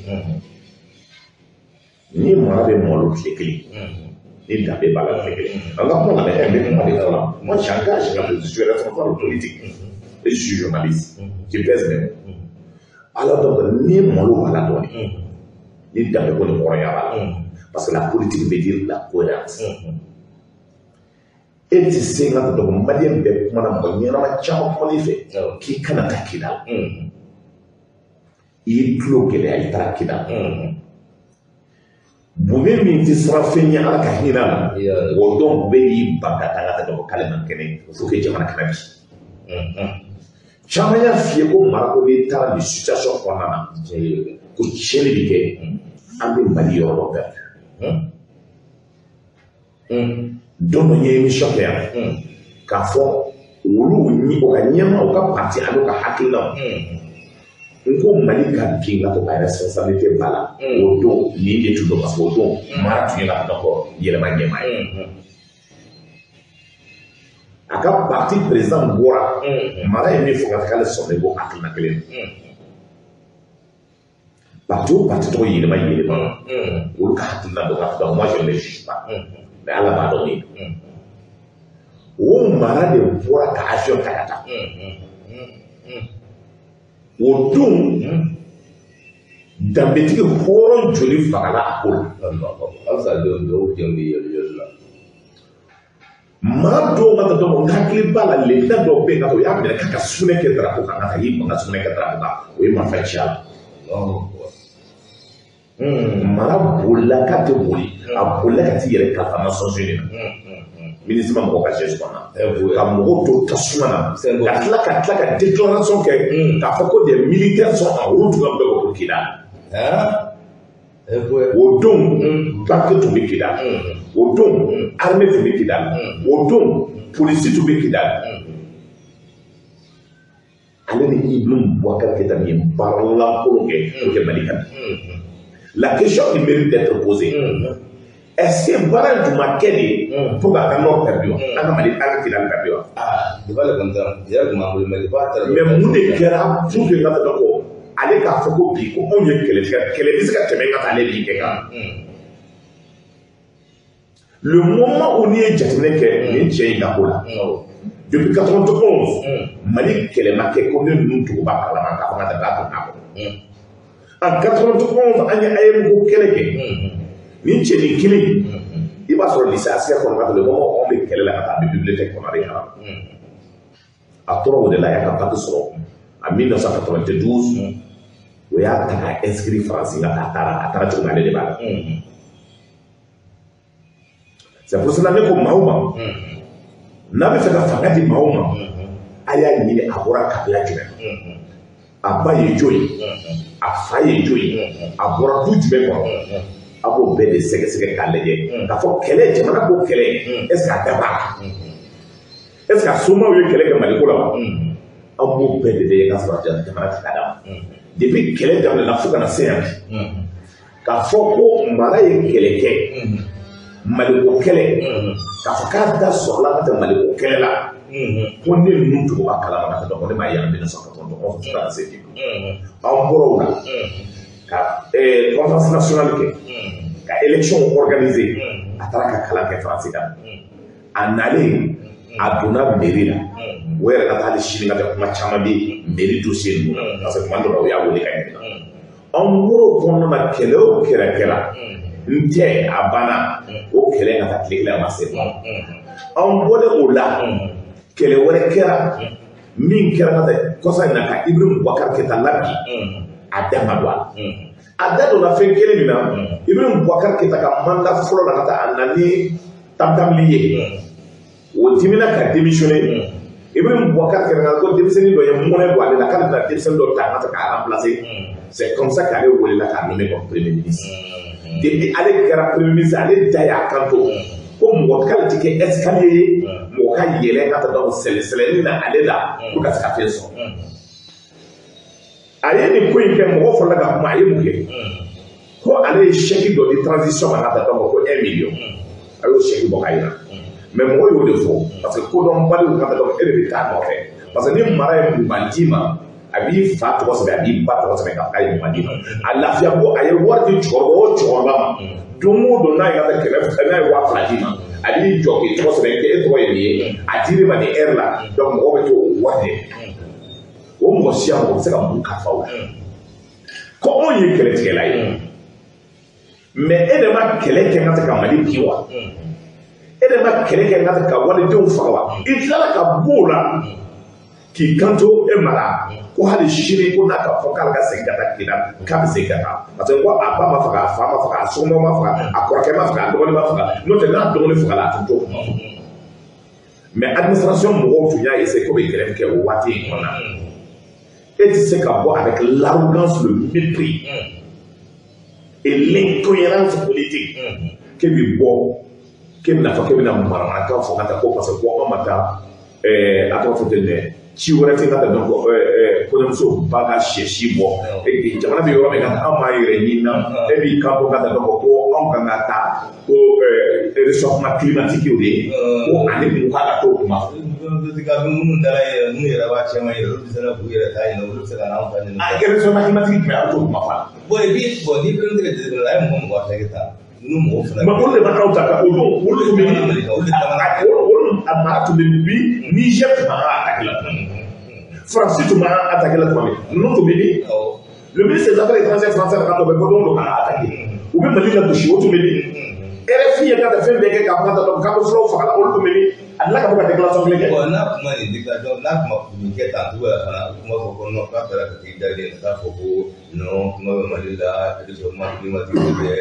ni mara bɛ malo tile kelen ni danbe b'a la tile kelen an ka kuma la dɛ n bɛ kuma de fɔ la moi j'engage la position responsable politique et je suis journaliste je pèse même alors donc ni malo b'a la dɔɔnin ni danbe ko ni hɔrɔnya b'a la parce que la politique veut dire la cohérence e tɛ se ka dɔn maliyɛn bɛɛ kuma na mɔgɔ ɲɛnama caman kuma n'i fɛ k'i kana taa kida la i y'i tulo gɛlɛya i taara kida la bunge min tɛ siran fɛn ɲɛ ala ka hinɛ la o dɔn bɛ y'i ban ka taa ka dɔn k'ale man kɛnɛ fo que jamana kana bi caman y'a f'i ye ko mara ko n'i taara nin situation kɔnɔna na ko tiɲɛni bɛ kɛ an bɛ mali yɔrɔ dɔ perdre don dɔ n ye émission kɛ yan k'a fɔ olu ni o ka ɲɛma o ka parti ani o ka hakilinaw n ko mali ka bin ka to ka responsabilité ba la o don nin de tun don parce que o don mara tun ye ka dɔn kɔ yɛlɛma ɲɛma ye a ka parti président bɔra mara ye min fɔ ka k'ale sɔnna ko hakilina kelen parti o parti tɔgɔ yɛlɛma yɛlɛma olu ka hakilina dɔ ka fɔ moi je ne juge pas mais ala b'a dɔn ne o mara de bɔra ka avion ta ka taa o don danbetigi hɔrɔn joli fagala a ko la halisa dɔw denw bɛ yɛlɛ yɛlɛ la maa dɔw ma dɔn n hakili b'a la leta dɔw bɛ yen k'a fɔ o y'a minɛ k'a ka sugunɛ kɛ darapo kan ka y'i ban ka sugunɛ kɛ darapo kan o ye marifa ci a la mara bolila k'a tɛ boli a bolila ka t'i yɛrɛ kalifa Nations Unies na ministre ma mɔgɔ ka chaise kɔnɔ ka mɔgɔw to tasuma na ka tila ka tila ka déclaration kɛ k'a fɔ ko des militaires sont en route ka bɛɛ ko Kidal o don banque tun bɛ Kidal o don armée tun bɛ Kidal o don polisi tun bɛ Kidal ale ni Ibrahim Boubacar Keïta min ye baara lankolon kɛ pour que Mali ka la question qui mérite d'être posée est-ce que baara in tun ma kɛ de fo k'a ka nord perdu wa an ka Mali an ka Kidal perdu wa i b'a la comme ça i y'a kuma bolo mais mais mun de kɛra pour que n ka dɔn ko ale k'a fɔ ko bi ko anw ye kɛlɛ tigɛ kɛlɛ bɛ se ka tɛmɛ ka taa ale bi kɛ kan le moment où n'i ye jateminɛ kɛ nin cɛ in ka ko la depuis quatre-vingt-onze Mali kɛlɛ ma kɛ ko ne ninnu tugu b'a kalama k'a fɔ ka taa k'a kɔnɔ en quatre-vingt-onze an ye A M ko kɛlɛ kɛ nin cɛ nin kelen i b'a sɔrɔ lycée Asiya kɔnɔ ka le moment anw bɛ kɛlɛ la ka taa a bɛ bibliothèque kɔnɔ de kalan a tora o de la a y'a ka bac sɔrɔ en mille neuf cent quatre-vingt-douze o y'a ta ka inscrit Faransi la a taara a taara cogo min ale de b'a la c'est pour cela ne ko maaw ma n'a bɛ fɛ ka fanga di maaw ma a y'a ɲini a bɔra kabila jumɛn a ba ye jo ye a fa ye jo ye a bɔra du jumɛn kɔnɔ a b'o bɛɛ de sɛgɛsɛgɛ k'a lajɛ k'a fɔ kɛlɛ jamana ko kɛlɛ est-ce que a dab'a la est-ce que a somaw ye kɛlɛ kɛ Mali ko la wa an b'o bɛɛ de lajɛ k'a sɔrɔ jamana tɛ ka d'a ma depuis kɛlɛ daminɛna fo ka na se yan k'a fɔ ko mara ye kɛlɛ kɛ Maliko kɛlɛ k'a fɔ k'a da sɔrɔla ka tɛ Maliko kɛlɛ la ko ne ninnu tugu b'a kalama ka tɛ dɔn ko ne m'a ye en mille neuf cent quatre-vingt-onze fo ka na se bi an bɔra o la ka conférence nationale kɛ ka élection organiser a taara ka kalan kɛ Faransi kan a nalen a donna mairie la o yɛrɛ ka taa hali sini ka kɛ kuma caman bɛ mairie dossier ninnu parce que tuma dɔ la o y'a wele ka ɲininka an bɔra o kɔnɔna na kɛlɛ o kɛlɛ kɛra n tɛ a banna o kɛlɛ ka taa tile kelen a ma se an bɔlen o la kɛlɛ wɛrɛ kɛra min kɛra ka taa kɔsa in na ka Ibrahim Boubacar Keïta labi a da ma don a la a da donna fɛn kelen min na Ibrahim Boubacar Keïta ka mandat fɔlɔ la ka taa a na ni tam-tamli ye o dimina ka démissionner Et même moi, quand il y a un côté de Sénégal, il y a un moment où la carte de la Télé de l'Otan a remplacé. C'est comme ça qu'elle est où elle a nommé comme Premier ministre. Depuis aller faire la Premier ministre, aller d'ailleurs à Kanto. Comme moi, quand il y a un escalier, moi, quand il y a un dans le Sénégal, aller là, pour qu'elle se fasse son. Aïe, les points que moi, il faut la garder, moi, il y a ko ale chèque de transition à la ko un million alors chèque bo kayina mais moi yo de fo parce que ko don bali ko do e de ta no fe parce que ni mara e bandima abi fa to so abi ba to so ka kay bandima alla fi abo aye warti choro choro do mo do na ya ke na na wa bandima abi joki to so ke e to ye adire ba ni erla donc mo be to wade o mo sia mo se ka mu ka fa wa ko on ye kele kele ay mais elle m'a kɛlɛ kɛ n ka se ka Mali bi wa elle m'a kɛlɛ kɛ n ka se ka walidenw faga wa i tilala ka bɔ o la k'i kanto e mara ko hali sini ko n'a ka fɔ k'ale ka segin ka taa Kida k'a bɛ segin ka taa parce que ko a ba ma faga a fa ma faga a sɔgɔma ma faga a kɔrɔkɛ ma faga a dɔgɔnin ma faga n'o tɛ n'a dɔgɔnin faga la a tun t'o kuma fɔ mais administration mɔgɔw tun y'a essayé ko bɛ grève kɛ o waati in kɔnɔ e tɛ se ka bɔ avec l'arrogance le mépris et l'incohérence politique que bi bo que na fa que na mara ka fo kata ko parce que ko mata eh ato fo tene ci wora ti kata donc eh ko dem so baga sheshi bo e bi jamana bi yoro me kata ama ire ni na e bi ka ko kata donc ko on kan ata ko eh réchauffement climatique ode ko ani bi ka to ma diga mun dala e mun yara wa chama yoro bisana bu yara tay no lu sala na fa ni a réchauffement climatique mais a to ma fa boy bi bo ni prende de de la mo mo wa ta nu mo fa ma ko le ba ka ta ko do ko le mi ko ama to le bi Niger ma attaquer la France to ma attaquer la famille non to bi le ministre des affaires étrangères français quand on veut donc attaquer ou même Mali la toucher auto bi R F I ya ta fait des cas quand on quand flow fa la auto bi Allah ka buka déclaration clé ko na kuma ni déclaration na kuma ni ke ta tuwa kana kuma ko ko no ka fara ka ti dare ta ko ko no kuma Mali la de so ma climatique de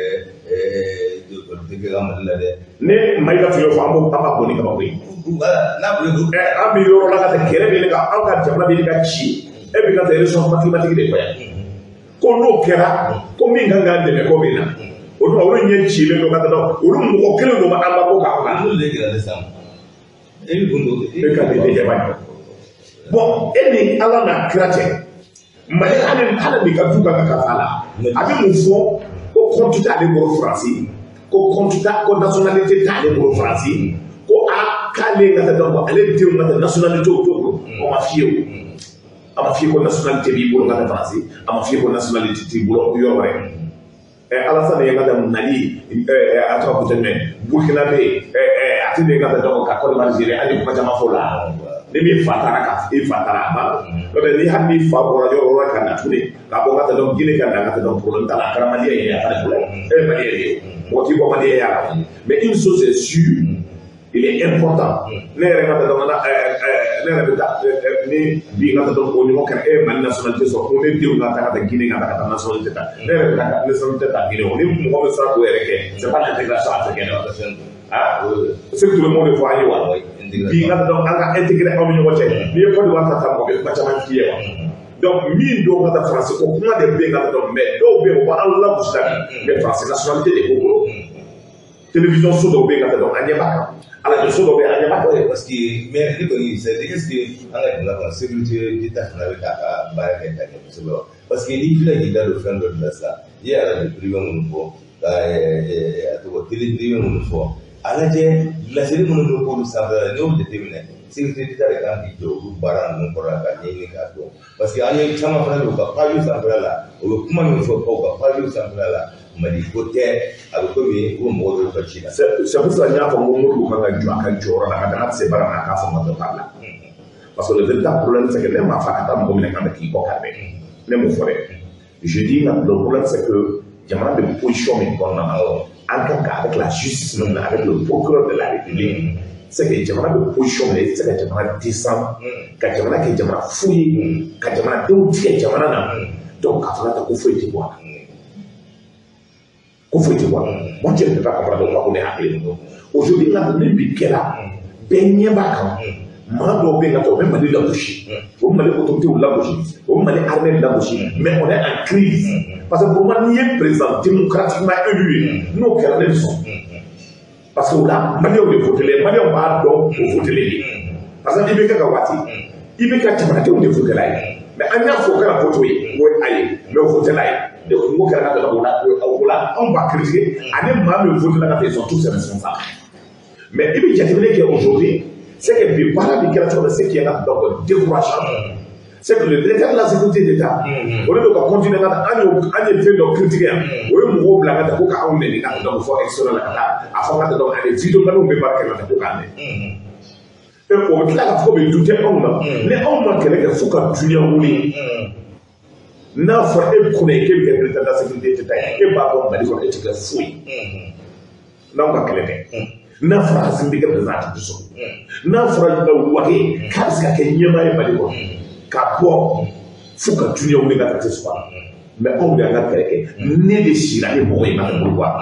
eh de ko de ga Mali la de ne mai ka fiyo fa ambo papa boni ka bawi wala na bulu eh abi yo la ka te kere be ka an ka jamana be ka ci e bi ka te réchauffement climatique de ko ya ko no kera ko min ganga de ko be na o do o nye ci le do ka do o ru mo ko kele do ma amba ko ka ka no le ga de sam e bundo e ka de de ba bon e ni ala na krate mali ala ala ni ka fuka ka fala abi mo fo ko compte ta le ko français ko compte ta ko nationalité ta le ko français ko a kale ngata donc ale de ngata nationalité to ko ma fiyo ama fiyo ko nationalité bi bo ngata français ama fiyo ko nationalité ti bo yo re e ala sa ne ngata Mali e ata ko tene Burkina be e ati de ngata donc ka ko Algérie ali ko jama fo la ne mi fatara ka e fatara ba ko be ni handi fa ko radio ro ka na tuni ka bo ngata donc Guinée ka ngata donc problème ta la karamali e ya fa problème e Mali e mo ti ko Mali ya mais une chose est sûre il est important ne ngata donc na ne ngata ni bi ngata donc o ni mo kan e Mali nationalité so ko ne diu ngata ngata Guinée ngata ngata nationalité ta ne ngata nationalité ta Guinée on ni mo ko sa ko ereke c'est pas l'intégration africaine ah c'est tout le monde voit wa bi ngata donc anga intégrer am ñu wote ni ko di wata ta ko be ko chama kiye wa donc mi do ngata français ko kuma de be ngata donc mais do be ko Allah mustabi mais français nationalité de ko télévision so do be ngata donc anya baka ala de so do be anya baka parce que mais ni ko ni c'est qu'est-ce que anga la sécurité d'état na ka ba ka ta ko parce que ni fila di dalo friend de la ça ya la privé mon ko à to télé privé mon fo ala je la série mon ko sa ne o déterminer sécurité d'état ka di do baran mon ko ka ni ka to parce que ani chama fana do ka pa yu sa la o kuma ni fo ko ka pa yu sa la Mali côté avec lui ou mo do ka china c'est c'est pour ça nya fa mo mo ka ga ju aka jora na ka se bara na ka fa mo parla parce que le véritable problème c'est que les ma fa ta mo me ka ki ko ka be les mo fore je dis le problème c'est que jamana de position mais qu'on a en tant qu'avec la justice même avec le procureur de la République c'est que jamana de position mais c'est que jamana descend ka jamana ke jamana fouille ka jamana do ti jamana na donc ka fa ta ko fouille ti quoi ko fouille ti quoi moi je ne peux pas comprendre pourquoi on est appelé aujourd'hui là même bi kela benye ba kan maa dɔw bɛ yen ka taa o bɛ Mali lagosi o bɛ Mali autorités lagosi o bɛ Mali armée lagosi mais on est en crise parce que pour moi n'i ye président démocratiquement élu ye n'o kɛra ne bɛ sɔn parce que o la Maliyɛnw de votelen Maliyɛnw b'a dɔn o votelen ye parce que i bɛ kɛ ka waati i bɛ ka jamanadenw de votela ye mais an y'a fɔ o kɛra voto ye o ye a ye mais o votela ye donc n'o kɛra ka tɛmɛ o la o la anw b'a critiquer ani maa min votela ka taa ils sont tous responsables mais i bɛ jateminɛ kɛ aujourd'hui c'est que bi baara bi kɛra cogo min c'est qui est donc décourageant c'est que le directeur de la sécurité d'État o de don ka continuer ka taa an ye an ye fɛn dɔ critiquer yan o ye mɔgɔw bila ka taa ko ka anw nɛni ka donc fɔ extérieur la ka taa a fɔ ka taa donc ani vidéo maniw bɛ baara kɛ ka taa ko k'an nɛni et o bɛ tila ka fɔ bɛ dute anw na ni anw ma kɛlɛ kɛ fo ka dunuya wuli n'a fɔra e kunna e k'e bɛ kɛ directeur de la sécurité d'État ye e b'a dɔn Mali kɔnɔ e tɛ kɛ foyi n'anw ka kɛlɛ tɛ n'a fɔra Asimi bɛ kɛ président a tɛ sɔn n'a fɔra Wage k'a bɛ se ka kɛ ɲɛmaa ye Mali kɔnɔ ka bɔ fo ka dunuya wuli ka taa tɛ sɔn mais anw de y'an ka kɛlɛ kɛ ne de sira ni mɔgɔ ye n'a ka bɔ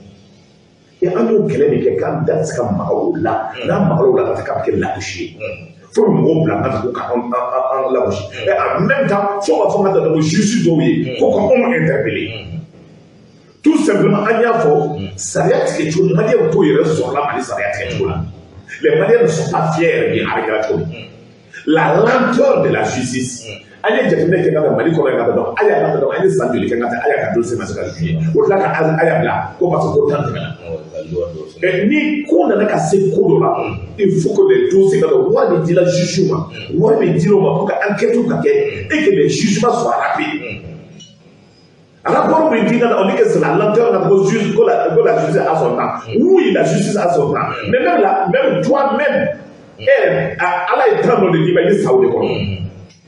et an y'o kɛlɛ de kɛ k'an da se ka maga o la n'a maga o la ka taa k'a bɛ kɛ lagosi ye fo mɔgɔw bila ka taa ko k'an lagosi et en même temps fo ka fɔ ka taa juge dɔw ye ko ka anw interpeller tout simplement an y'a fɔ sariya tigɛ cogo Maliyɛnw t'o yɛrɛ sɔrɔla Mali sariya tigɛ cogo la les Maliens ne sont pas fiers de a kɛra cogo min la lenteur de la justice an ye jateminɛ kɛ ka taa Mali kɔnɔ ka taa dɔn a y'a ka taa dɔn an ye san joli kɛ ka taa a y'a ka dossier ma se ka juger o tila ka a y'a bila ko parce que ko temps tɛmɛna et ni ko nana ka se ko dɔ la il faut que les dossiers ka dɔn wari bɛ dila juge ma wari bɛ dila o ma pour que enquête ka kɛ et que les jugements soient rapides rapport bɛ di ka na on dit que c'est la lenteur ka ko juge ko la ko la justice a son temps oui la justice a son temps mais même la même toi-même eh ala ye temps dɔ de d'i ma i ye sa o de kɔnɔ.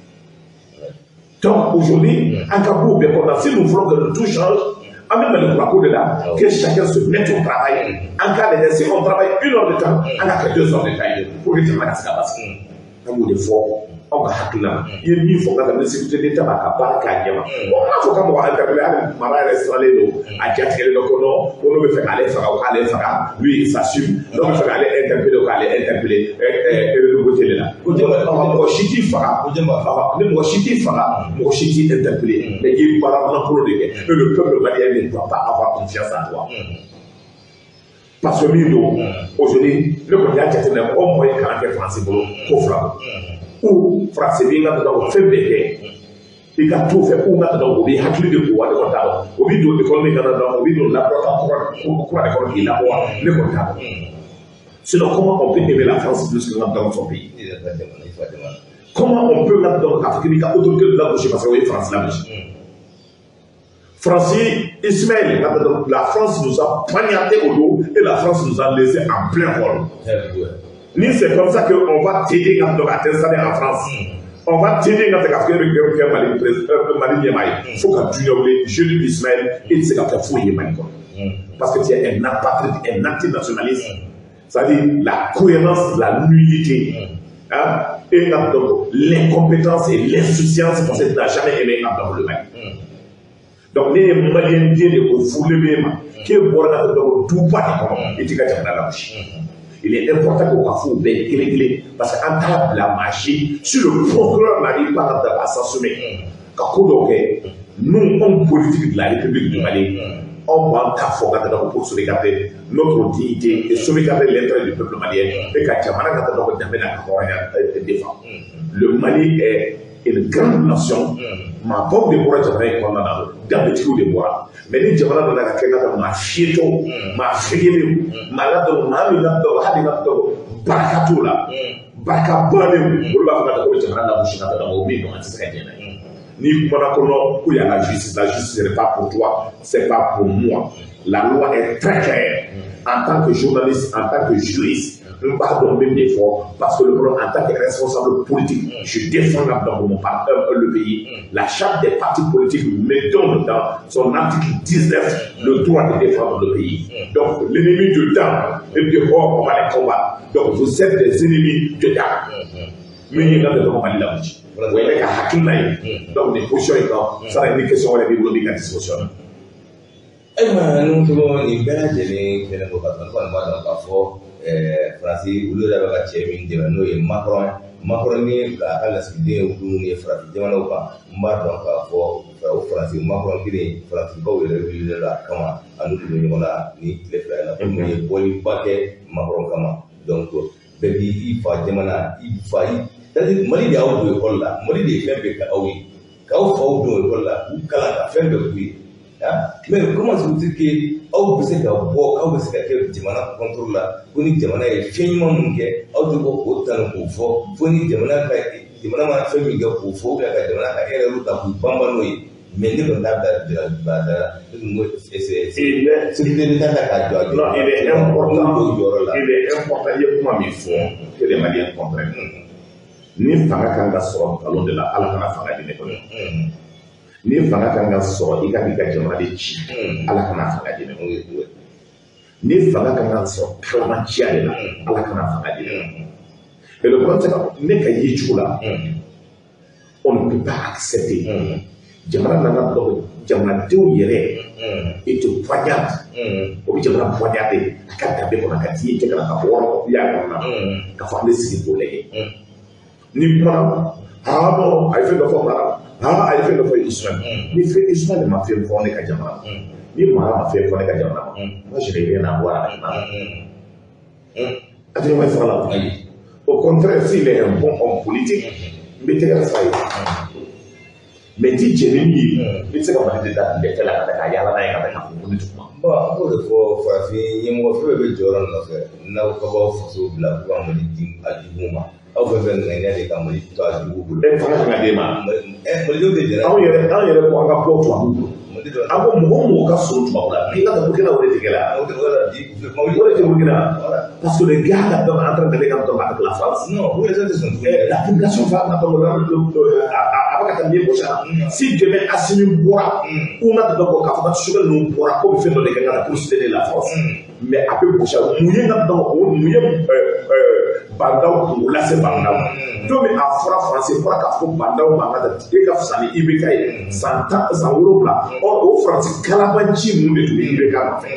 Donc aujourd'hui, en Kabou, si nous voulons que tout change, en même temps, de là, que chacun se mette au travail. En cas de laisser, on travaille une heure de temps, on a fait deux heures de temps pour que ça se passe. On a des fois, on a hakina. Il y a mille fois que la sécurité d'État va pas gagner. On a fait comme on a interpellé à Mara restauré l'eau, à Diatré le Kono, on nous fait aller faire aller faire, lui il s'assume, donc il fait aller interpeller, aller interpeller, et le côté là. On va chiti fara, on va chiti fara, on va chiti interpeller. Mais il va pas l'emploi de et le peuple malien ne doit pas avoir confiance en toi. Parce que nous, aujourd'hui, le Congolais a au moins quarante français pour le ou français bien dans fait bébé il a tout fait pour mettre dans le hakili de pouvoir de comptable au bout de l'économie canadienne au bout de la pour quoi l'économie il a le comptable sinon comment on peut aimer la France plus que dans son pays comment on peut mettre dans l'Afrique autorité de la bouche parce que oui France la bouche Francis Ismaël la France nous a poignardé au dos et la France nous a laissé en plein vol. Ni c'est comme ça qu'on va t'aider à t'installer en France. On va t'aider à t'installer Il faut que tu aies je dis Ismaël et c'est qu'à fouiller Mali. Parce que tu es un apatride, un antinationaliste. C'est-à-dire la cohérence, la nullité. Hein? Et l'incompétence et l'insouciance parce que tu n'as jamais aimé Abdou le Mali. Donc, les Maliens viennent de vous lever, qui est bon à tout pas et tu as la bouche. Il est important qu'on fasse bien clé parce qu'en cas de la machine, si le procureur n'arrive pas à s'assumer, nous, hommes politiques de la République du Mali, on va faire pour sauvegarder notre dignité et sauvegarder l'intérêt du peuple malien et qu'à Kamara, le Mali est une grande nation, ma pauvre de bois, j'aimerais qu'on en a dans le petit de bois. Mais les gens dans la Kenya, ma fieto, ma fille, ma lado, ma minato, hadinato, barcatoula, barcabane, pour la faire de la bouche dans le milieu, c'est très bien. Ni Monacono, où il y a la justice, la justice n'est pas pour toi, c'est pas pour moi. La loi est très claire. En tant que journaliste, en tant que juriste, je ne pas dormir des fois parce que le problème, en tant que responsable politique, je défends dans mon parti, le pays. La charte des partis politiques me donne dans son article dix-neuf le droit de défendre le pays. Donc l'ennemi du temps, et puis oh, on va les combattre. Donc vous êtes des ennemis de temps. Mais il y a des gens qui vont là. Vous voyez, donc des positions, ça a une question de la bibliologie à discussion. Eh bien, nous avons une belle année qui est dans le cadre de la faransi olu yɛrɛ bɛ ka cɛ min dɛmɛ n'o ye Macron ye Macron ni a ka lasigiden olu ye farafin jamanaw kan n b'a dɔn k'a fɔ o faransi Macron kelen faransibaw yɛrɛ wulila la kama ani olu bɛ ɲɔgɔn na ni tile fila in na ko ye bɔliba kɛ Macron kama donc bɛɛ b'i fa jamana i fa i Mali de y'aw don ekɔli la Mali de ye fɛn bɛɛ kɛ aw ye k'aw faw don ekɔli la k'u kalan ka fɛn bɛɛ k'u ye mais comment se fait que aw bɛ se ka bɔ aw bɛ se ka kɛ jamana contrôle la ko ni jamana ye fɛn ɲuman mun kɛ aw tɛ bɔ k'o tan k'o fɔ fo ni jamana ka jamana mana fɛn min kɛ k'o fɔ ou bien ka jamana ka hɛrɛ ta k'u banban n'o ye mais ne kɔni t'a bila bila da ne kun ko c'est sécurité d'État ta k'a jɔ a jɔ non il est important il est important i ye kuma min fɔ que les Maliens comprennent ni fanga kan ka sɔrɔ nkalon de la Ala kana fanga di ne kɔnɔ ni fanga kan ka sɔrɔ i ka k'i ka jamana de ci Ala kana fanga di ne kɔnɔ ni fanga kan ka sɔrɔ kalamaciya de la Ala kana fanga di ne kɔnɔ et le contexte ne ka ye cogo la on ne peut pas accepter jamana nana dɔgɔ jamanadenw yɛrɛ et te poignarde o bɛ jamana poignarde a ka danbe kɔnɔ ka t'i ye cɛ kana ka wɔɔrɔ y'a kɔnɔ ka fɔ an bɛ sigi k'o lajɛ ni kuma ah non a ye fɛn dɔ fɔ mara ah a ye fɛn dɔ fɔ Ismaël ni fɛn Ismaël ma fɛn fɔ ne ka jamana ni mara ma fɛn fɔ ne ka jamana moi je n'ai rien à voir avec mara a tɛ ɲɔgɔn fɔ la au contraire s'il est un bon homme politique n bɛ tɛgɛ fa ye mais ti jɛni min ye i tɛ se ka Mali de da nin bɛɛ kɛ la ka taa yala n'a ye ka taa ka fɔ ko ne tɛ kuma. bon an b'o de fɔ farafin ɲɛmɔgɔ fɛn bɛɛ bɛ jɔyɔrɔ nɔfɛ n'aw ka b'aw faso bila k'u ka Mali di a juguw ma aw fɛn fɛn ŋaniya de ka Mali to a juguw bolo. ɛ fanga kan ka d'e ma. ɛ Malidenw de jɛra. anw yɛrɛ anw yɛrɛ ko an ka bɔ tubabu bolo. an ko mɔgɔ o mɔgɔ ka surun tubabu la n'i ka taa Burkina o de tigɛ la. o de tɛ Burkina parce que les gars là-dedans en train d'aller dans avec la France. non vous les êtes sont la population va attendre a bɛ ka taa min gosi si demain Assimi bɔra ou n'a dɔn ko k'a fɔ ka Choguel ninnu bɔra ko fɛn dɔ de kɛ ka pour soutenir la France mais a bɛ gosi mun ye n'a dɔn o mun ye bandaw k'u lase bandaw don min a fɔra France fɔra k'a fɔ ko bandaw man ka taa e ka fisa ni I B K ye san tan san wolonwula o France kalabanci ninnu de tun bɛ I B K nɔfɛ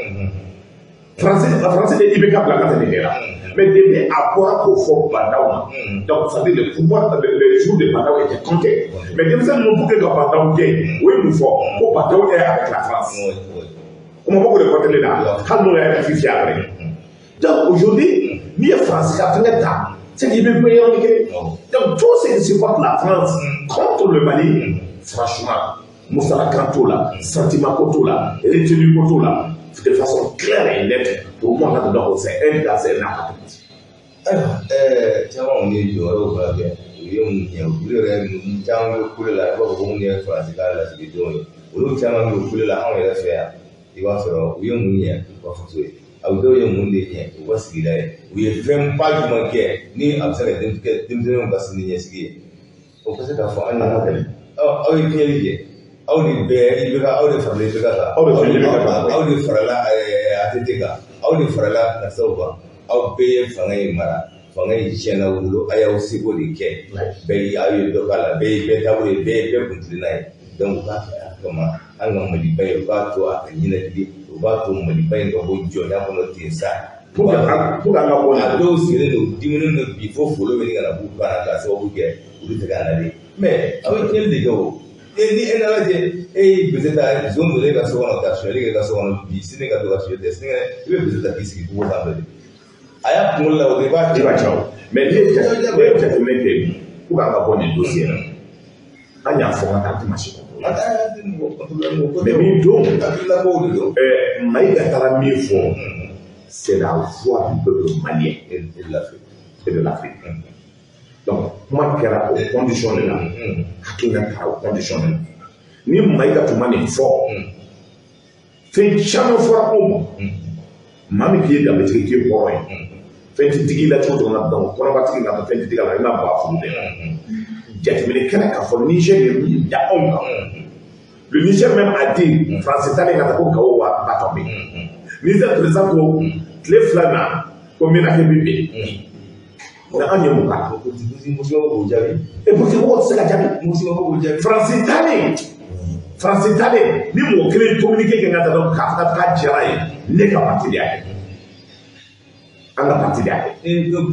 France France de I B K bila ka tɛmɛ ne la. Mais depuis à quoi pour faire Bandaou, donc ça veut dire le pouvoir, le jour de Bandaou était compté. Mais comme ça, nous pouvons que Bandaou gagne. Oui, nous faut pour Bandaou est avec la France. Comment vous le comptez là? Quand nous est fiché après. Donc aujourd'hui, ni France qui a fait l'état, c'est qu'il veut payer en Nigeria. Donc tous ceux qui supportent la France contre le Mali, franchement, Moussa Kanto là, Sentiment Koto là, Retenu Koto là. De façon claire et nette, pour moi, là-dedans, c'est un gars, c'est un acte. Alors, tiens, on est au Europe, il y a un peu de temps, on est là, on est français, là, c'est des dons. On est là, on est là, on est là, il va faire, il y a un monde, il va faire. A bɛ dɔw ye mun de ɲɛ u ka sigida ye u ye fɛn ba jumɛn kɛ ni a bɛ se ka denmisɛnninw ka sini ɲɛsigi ye o bɛ se k'a fɔ an nana kɛlɛ aw ye tiɲɛli kɛ aw de bɛɛ I B K aw de farala I B K kan aw de farala A T T kan aw de farala karisaw kan aw bɛɛ ye fanga in mara fanga in tiɲɛna u bolo a y'aw seko de kɛ bɛɛ aw ye dɔ k'a la bɛɛ ye bɛɛ taabolo ye bɛɛ ye bɛɛ kuntilenna ye donc u k'a kɛ a kama an ka Maliba ye u k'a to a ka ɲɛnajɛ u b'a to Maliba in ka bɔ jɔnya kɔnɔ ten sa pour que an ka bɔ a dɔw sigilen don diminen don bi fo folo bɛ ɲini ka na b'u kan na k'a sababu kɛ olu tɛ k'a lajɛ mais aw ye tiɲɛli de kɛ o ni e nana lajɛ e y'i bese ta zon don e ka so kɔnɔ ka sonyali kɛ ka so kɔnɔ bi sini ka to ka sonyali tɛ sini i bɛ bese ta k'i sigi kungo sanfɛ de a y'a kunkolo la o de b'a i b'a ca mais n'i ye jateminɛ kɛ pour que an ka bɔ nin dossier la an y'a fɔ ka taa tɛmɛ si kɔnɔ mais min don Maïga taara min fɔ c'est la voix du peuple malien et de l'Afrique et de l'Afrique donc kuma kɛra o condition de la hakilina taara o condition de la ni Maïga tun ma nin fɔ fɛn caman fɔra o ma maa min k'i ye danbetigi k'i ye hɔrɔn ye fɛn tɛ digi la cogo dɔ la donc kɔnɔbatigi n'a fɔ fɛn tɛ digi la i n'a bɔ a furu de la jateminɛ kɛra k'a fɔ Niger ye min da anw kan le Niger même a dit français tali ka taa ko Gawo wa ba tɔ bɛ Niger président ko tile fila na ko n bɛna kɛ min bɛ mais an ye mun k'a musow b'o jaabi et pour que mɔgɔw tɛ se ka jaabi musow b'o jaabi français tali français tali ni mɔgɔ kelen communiqué kɛ n ka taa dɔn k'a fɔ k'a jara ye ne ka parti de y'a kɛ an ka parti da ye ni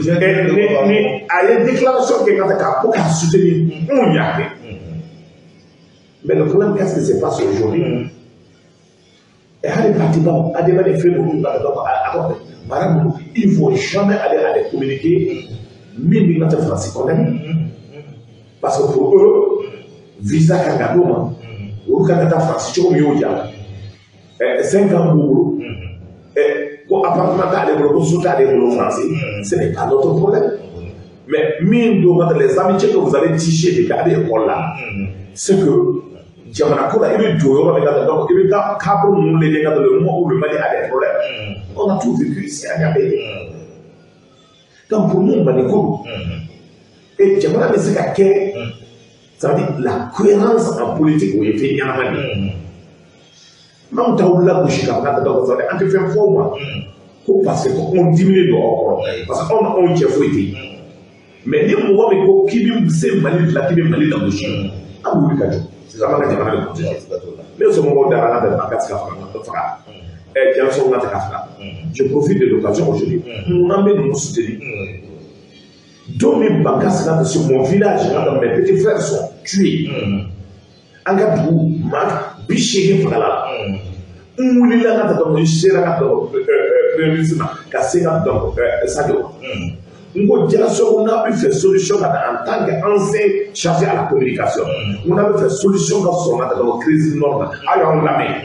a ye déclaration kɛ ka ta k'a ko k'a soutenir mun y'a kɛ mais le problème qu'est-ce qui se passe aujourd'hui et hali parti baw adamaden fɛn dɔ b'u la donc a tɔgɔ madame il faut jamais aller à des communiqués min bɛ notre France condamné parce que pour eux visa kan ka d'o ma olu kan ka taa France cogo min y'o diya cinq ans b'u bolo ko appartement t'ale bolo ko so t'ale bolo France ce n'est pas notre problème mais min doit les amitiés que vous avez tissées de garder école là c'est que jamana ko la i bɛ jɔ yɔrɔ min na donc i bɛ taa cadre ninnu lajɛ ka le moment où le Mali a des problèmes on a tout vécu ici à Niamey donc pour nous Mali ko et jamana bɛ se ka kɛ ça veut dire la cohérence en politique o ye fɛn ɲɛnama de ye n'anw t'aw lagosi ka bila ka taa kɔfɛ an tɛ fɛn fɔ wa ko parce que on diminue don aw kɔrɔ parce que anw anw cɛ foyi tɛ yen mais ni mɔgɔ min ko k'i bɛ se Mali la k'i bɛ Mali lagosi an bɛ wuli ka jɔ. Sama ka jamana de kuntigi ne somɔgɔw dara an ka se ka faga ɛ janson ka ka faga je profite de l'occasion aujourd'hui n'an bɛ ninnu soutenir don min ban ka sira de sur mon village mes petits frères sont tués an ka dugu maa bi seegin fagala n wulila ka taa dɔn n sera ka dɔn premier ministre ma ka se ka dɔn Sadio n ko Jalaso n'a bɛ fɛ solution ka na en tant qu'ancien chargé à la communication n n'a bɛ fɛ solution ka sɔrɔ ka taa crise nord na a y'anw lamɛn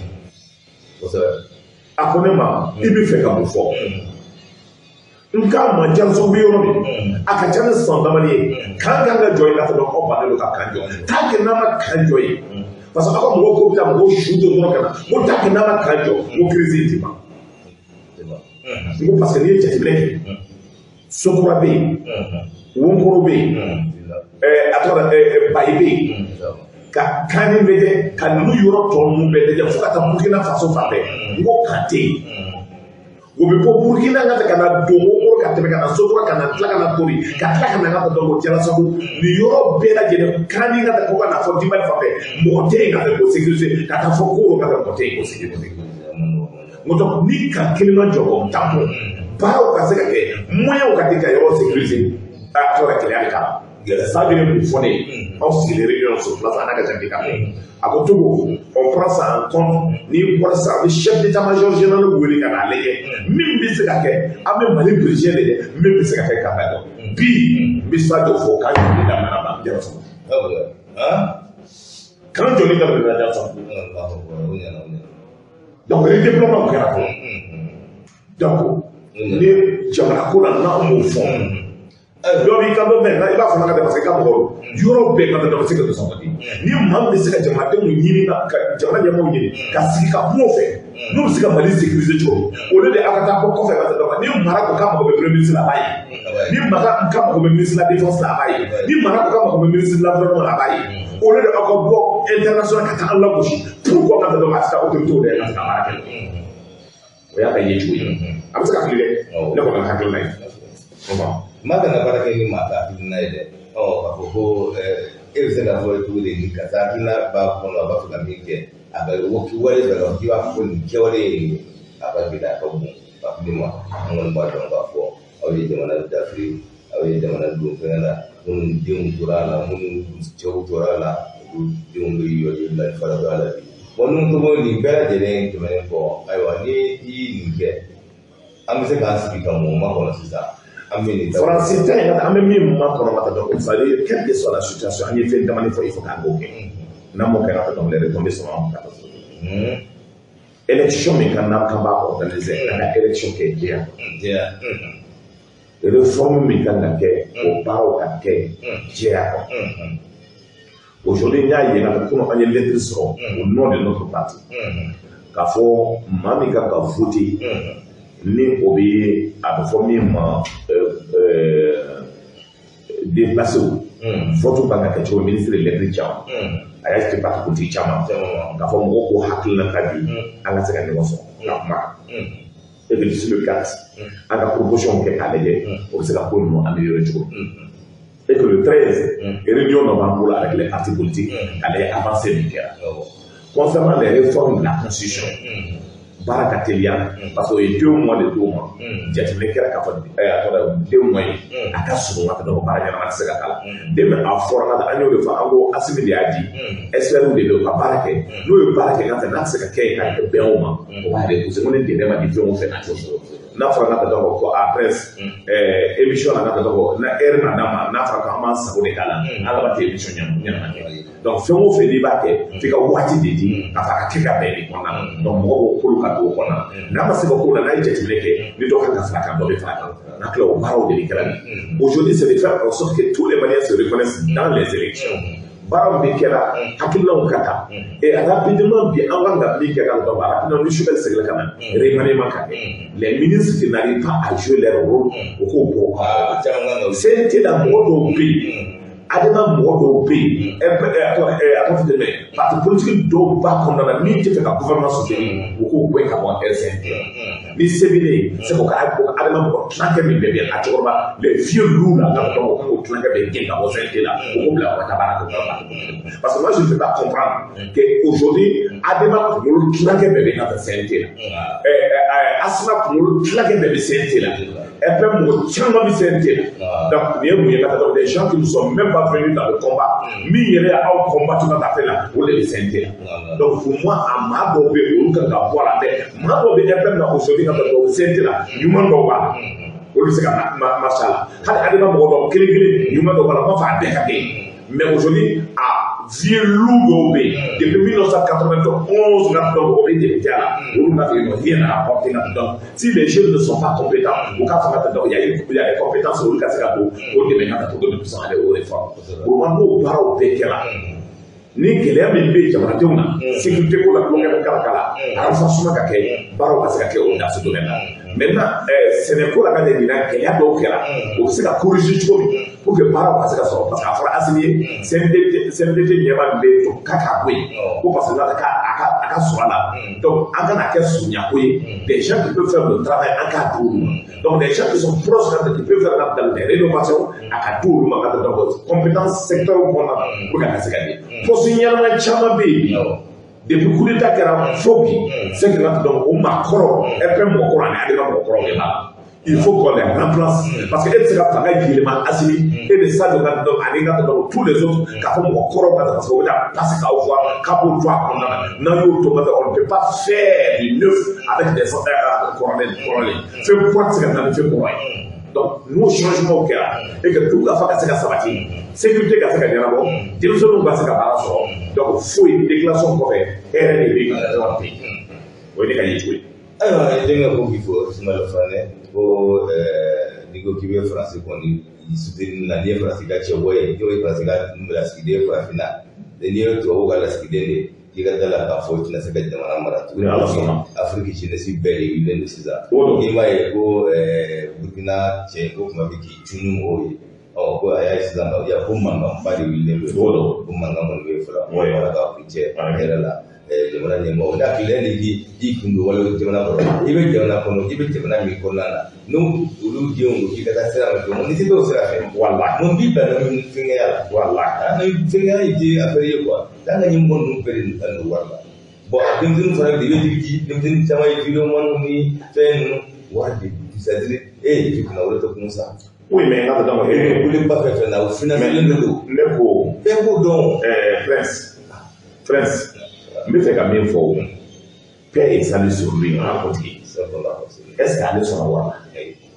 a ko ne ma i bɛ fɛ ka mun fɔ n k'a ma Jalaso bɛ yɔrɔ min a ka ca ni san damani ye kan kan ka jɔ i n'a fɔ aw bannen don ka kan jɔ tant que n'a ma kan jɔ ye parce que aw ka mɔgɔw ko bɛ taa mɔgɔw su de dɔrɔn ka na ko tant que n'a ma kan jɔ ko crise ti ban n ko parce que n'i ye jateminɛ kɛ Sokura bɛ yen Wonkoro bɛ yen a tɔgɔ Bayi bɛ yen ka Kani lajɛ ka ninnu yɔrɔ tɔ ninnu bɛɛ lajɛ fo ka taa Burkina Faso fan bɛɛ n ko kan tɛ yen o bɛ bɔ Burkina ka ka na don Wonkoro ka tɛmɛ ka na Sokura ka na tila ka na Tori ka tila ka na ka taa dɔn ko Jalasago nin yɔrɔ bɛɛ lajɛlen Kani ka taa ko ka na fɔ Dibali fan bɛɛ mɔgɔ tɛ yen ka taa ko sécurité ka taa fɔ Koro ka taa mɔgɔ tɛ yen ko sécurité n ko donc ni kan kelen ma jɔ o tampon baaraw ka se ka kɛ moyens ka di ka yɔrɔ sécuriser a tɔgɔ kɛlɛ ale kan ça bɛ mun fɔ ne ye aw sigilen réunion sur place an n'a ka janté ka mɛn a ko Togo on prend ça en compte n'i bɔra sisan a bɛ chef d'état-major général wele ka n'a lajɛ min bɛ se ka kɛ an bɛ Mali président de dɛ min bɛ se ka kɛ ka dɔn bi n bɛ se ka dɔ fɔ k'an joli daminɛ na Jalaso k'an joli daminɛ na Jalaso donc le développement kɛra fɔlɔ donc ni jamana ko la n'an m'o fɔ dɔ b'i ka dɔ bɛn i b'a fɔ ka parce que i ka mɔgɔ yɔrɔ bɛɛ ka dɔ bɛ se ka dɔ sabati ni maa min bɛ se ka jamanadenw ɲini ka jamana ɲɛmɔgɔw ɲini ka sigi ka kuma o fɛ n'u bɛ se ka Mali sécuriser cogo au lieu de a ka taa bɔ kɔfɛ ka taa dɔ ni mara ko k'a mago bɛ premier ministre la a b'a ye ni mara k'a mago bɛ ministre de la défense la a b'a ye ni mara ko k'a mago bɛ ministre de l'environnement la a b'a ye au lieu de aw ka bɔ international ka taa an lagosi pourquoi ka taa dɔ ka se ka autorité dɛ ka se ka baara kɛ o y'a ka ye cogo ye a bɛ se ka fili dɛ ne kɔni ka hakilina ye ma kana baara kɛ ni maa ka hakilina ye dɛ ɔ k'a fɔ ko e bɛ se ka fɔ cogo de ni karisa hakilina b'a kɔnɔ a b'a fɛ ka min kɛ a bɛ wale bɛ la k'i b'a fɔ nin kɛwale ye a b'a gɛlɛya a ka bon a fili ma an kɔni b'a dɔn k'a fɔ aw ye jamana dafiri aw ye jamana don fɛngɛ la minnu denw tora a la minnu cɛw tora a la olu denw bɛ yɔrɔ la fara dɔ a la bi bon ninnu tɔgɔ nin bɛɛ lajɛlen tɛmɛnen kɔ ayiwa ni i ye nin kɛ an bɛ se k'an sigi ka mun ma kɔnɔ sisan Faransi ta in an bɛ min ma kɔnɔ ka dɔn c'est à dire quelle que soit la situation an ye fɛn dama fɔ il faut k'an k'o kɛ n'a m'o kɛra dɔrɔn les retombées seront catastrophiques élection min kan n'an kan b'a organiser an ka élection kɛ diya réforme min kan ka kɛ o baaraw ka kɛ diya aujourd'hui n y'a ye ka komi an ye lettre sɔrɔ au nom de notre parti k'a fɔ maa min kan ka voter ni o bɛ a bɛ fɔ min ma déplacé o vote kan ka kɛ cogo ministre de lettre caman a y'a kɛ parti politique caman k'a fɔ mɔgɔw ko hakilina ka di an ka se ka ɲɔgɔn sɔrɔ ka kuma et que sur le quatre an ka proposition kɛ k'a lajɛ o bɛ se ka ko ninnu améliorer cogo et que le treize réunion dɔ b'an bolo avec les partis politiques k'a lajɛ avancée min kɛra concernant les réformes de la constitution baara ka teliya parce que o ye deux mois de deux mois jateminɛ kɛra k'a fɔ a tɔgɔ deux mois ye a ka surun ka tɛmɛ baara ɲɛnama tɛ se ka k'a la dès a fɔra ka an y'o de fɔ an ko Asimi de y'a di experts de bɛ u ka baara kɛ n'o ye baara kɛ ka fɛ n'a tɛ se ka kɛ yen ka bɛn o ma o b'a de pousser ko ne dɛmɛ ma di fɛn o fɛn na n'a fɔra ka taa ko a presse émission na ka taa ko na heure na d'a ma n'a fɔra k'an b'an sago de k'a la ala b'a tɛ émission ɲɛnama kɛ donc fɛn o fɛn n'i b'a kɛ f'i ka waati de di ka fɔ a ka kɛ ka bɛn de kɔnɔna na donc mɔgɔ b'o kolo ka don o kɔnɔna na n'a ma se ka k'o la n'a ye jateminɛ kɛ ni dɔ kan ka fara kan dɔ bɛ fara kan n'a tila o baaraw de bɛ kɛra ni aujourd'hui c'est de faire en sorte que tous les Maliens se reconnaissent dans les élections baaraw bɛ kɛra hakilinaw ka taa et rapidement bi an kan ka min kɛ ka dɔn rapidement ni Choguel seginna ka na remaniement ka kɛ les ministres qui n'arrivent pas à jouer leur rôle o k'o bɔ C N T la mɔgɔ dɔw bɛ yen adama mɔgɔ dɔw bɛ yen a ka fɔ dɛmɛ parti politique dɔw b'a kɔnɔna na min tɛ fɛ ka gouvernement soutenir o k'o bɔ yen ka bɔ R C N T ni se bɛ ne ye c'est ko ka adama mɔgɔ tilankɛ min bɛ yen a cɛkɔrɔba les vieux loups là ka dɔn o kan k'o tilankɛ bɛ gɛn ka bɔ C N T la o k'o bila o ka taa baara kɛ parce que moi je ne peux pas comprendre que aujourd'hui adama kunkolo tilankɛ bɛɛ bɛ ka taa C N T la Asima kunkolo tilankɛ bɛɛ bɛ C N T la et puis mɔgɔ caman bɛ C N T la donc nin ye mun ye ka taa dɔn des gens qui ne sont même pas venus dans le combat min yɛrɛ y'aw combattre ka taa fɛ la o de bɛ C N T la donc pour moi a maa dɔw bɛ yen olu kan ka bɔ a la dɛ maa dɔw bɛ F M na aujourd'hui ka taa dɔn C N T la ɲuman dɔw b'a la olu bɛ se ka marcher a la hali adama mɔgɔ dɔw kelen kelen ɲuman dɔw b'a la n b'a fɔ a bɛɛ ka kɛ mais aujourd'hui a vieux loup dɔw bɛ yen depuis mille neuf cent quatre-vingt-onze na dɔn o bɛ député a la olu n'a fɛ yen nɔ rien à apporter na donc si les jeunes ne sont pas compétents u k'a fɔ ka taa dɔn il y a il y a des compétences olu ka se ka don o dɛmɛ ka taa pour que nous puissions aller aux réformes pour moi n'o baaraw bɛɛ kɛra ni gɛlɛya min bɛ jamanadenw na sécurité ko la tulonkɛ bɛ kala kala renforcement ka kɛ baaraw ka se ka kɛ o dans ce domaine là maintenant sɛnɛko la ka ɲɛ ɲina gɛlɛya dɔw kɛra o bɛ se ka corriger cogo min pour que baaraw ka se ka sɔrɔ parce que a fɔra Asimi ye C N D T ɲɛma min bɛ yen k'a k'a bɔ yen ko parce que n'a ka a ka sɔrɔ a la donc an kana kɛ surunyako ye des gens qui peuvent faire le travail an k'a d'olu ma donc des gens qui sont proches qui peuvent faire la dans les rénovations a ka d'olu ma ka taa donc compétence secteur kɔnɔna na pour que a ka se ka ɲɛ poste ɲɛnama caman bɛ yen depuis coup d'état kɛra fo bi c'est que donc o maa kɔrɔ F M mɔgɔ kɔrɔ ani adama mɔgɔ kɔrɔ de b'a la il faut qu'on les remplace parce que e bɛ se ka fanga yɛlɛma Asimi e de sa de ka dɔn ani ka dɔn tous les autres k'a fɔ mɔgɔ kɔrɔ ka parce que o bɛ taa place k'aw fɔ k'a b'o to a kɔnɔna na n'an y'o to on ne peut pas faire du neuf avec des kɔrɔlen kɔrɔlen fɛn kura tɛ se ka na ni fɛn kɔrɔ ye donc n'o changement kɛra et que tout ka fa ka se ka sabati sécurité ka se ka ɲɛnabɔ denmisɛnninw ka se ka baara sɔrɔ donc foyi déclaration kɔfɛ hɛrɛ de bɛ yen ka pe o ye ne ka yecogo ye. ayiwa i denkɛ ko k'i fɔ Ismaël Fane ko n'i ko k'i bɛ faransi kɔni soutenir na n'i ye faransi ka cɛbɔ ye n'i ye faransi ka lasigiden farafinna n'i ye tubabuw ka lasigiden de k'i ka da la k'a fɔ tɛna se ka jamana mara tuguni Afiriki jeunesse bɛɛ de wililen don sisan i m'a ye ko Burkina cɛ ko kuma bɛ k'i cunu mɔgɔw ye ɔ ko a y'a ye sisan ya ko mankanba de wililen don ko mankan kɔni bɛ fɔlɔ mɔgɔ ka kun cɛ hɛrɛ la jamana ɲɛmɔgɔ n'a tile de k'i i kun don wale jamana kɔnɔ i bɛ jamana kɔnɔ i bɛ jamana min kɔnɔna na n'o olu denw ko k'i ka taa sira min fɛ ni tɛ bɛ o sira fɛ wala mun b'i bila ni fɛngɛya la wala ni fɛngɛya ye di affaire ye quoi n'a ka ɲɛmɔgɔ ninnu bɛɛ de ta don wari la bon denmisɛnnin fana de bɛ digi denmisɛnnin caman ye vidéo ni fɛn ninnu wari de c'est-à-dire e ye kunna wale tɛ kun sa. oui mais n ka dɔn e wuli ba fɛn fɛn na o financement de don ne ko bɛɛ b'o dɔn prince prince n bɛ fɛ ka min fɔ o paix et salut sur lui en politique est ce que ale sɔnna wari la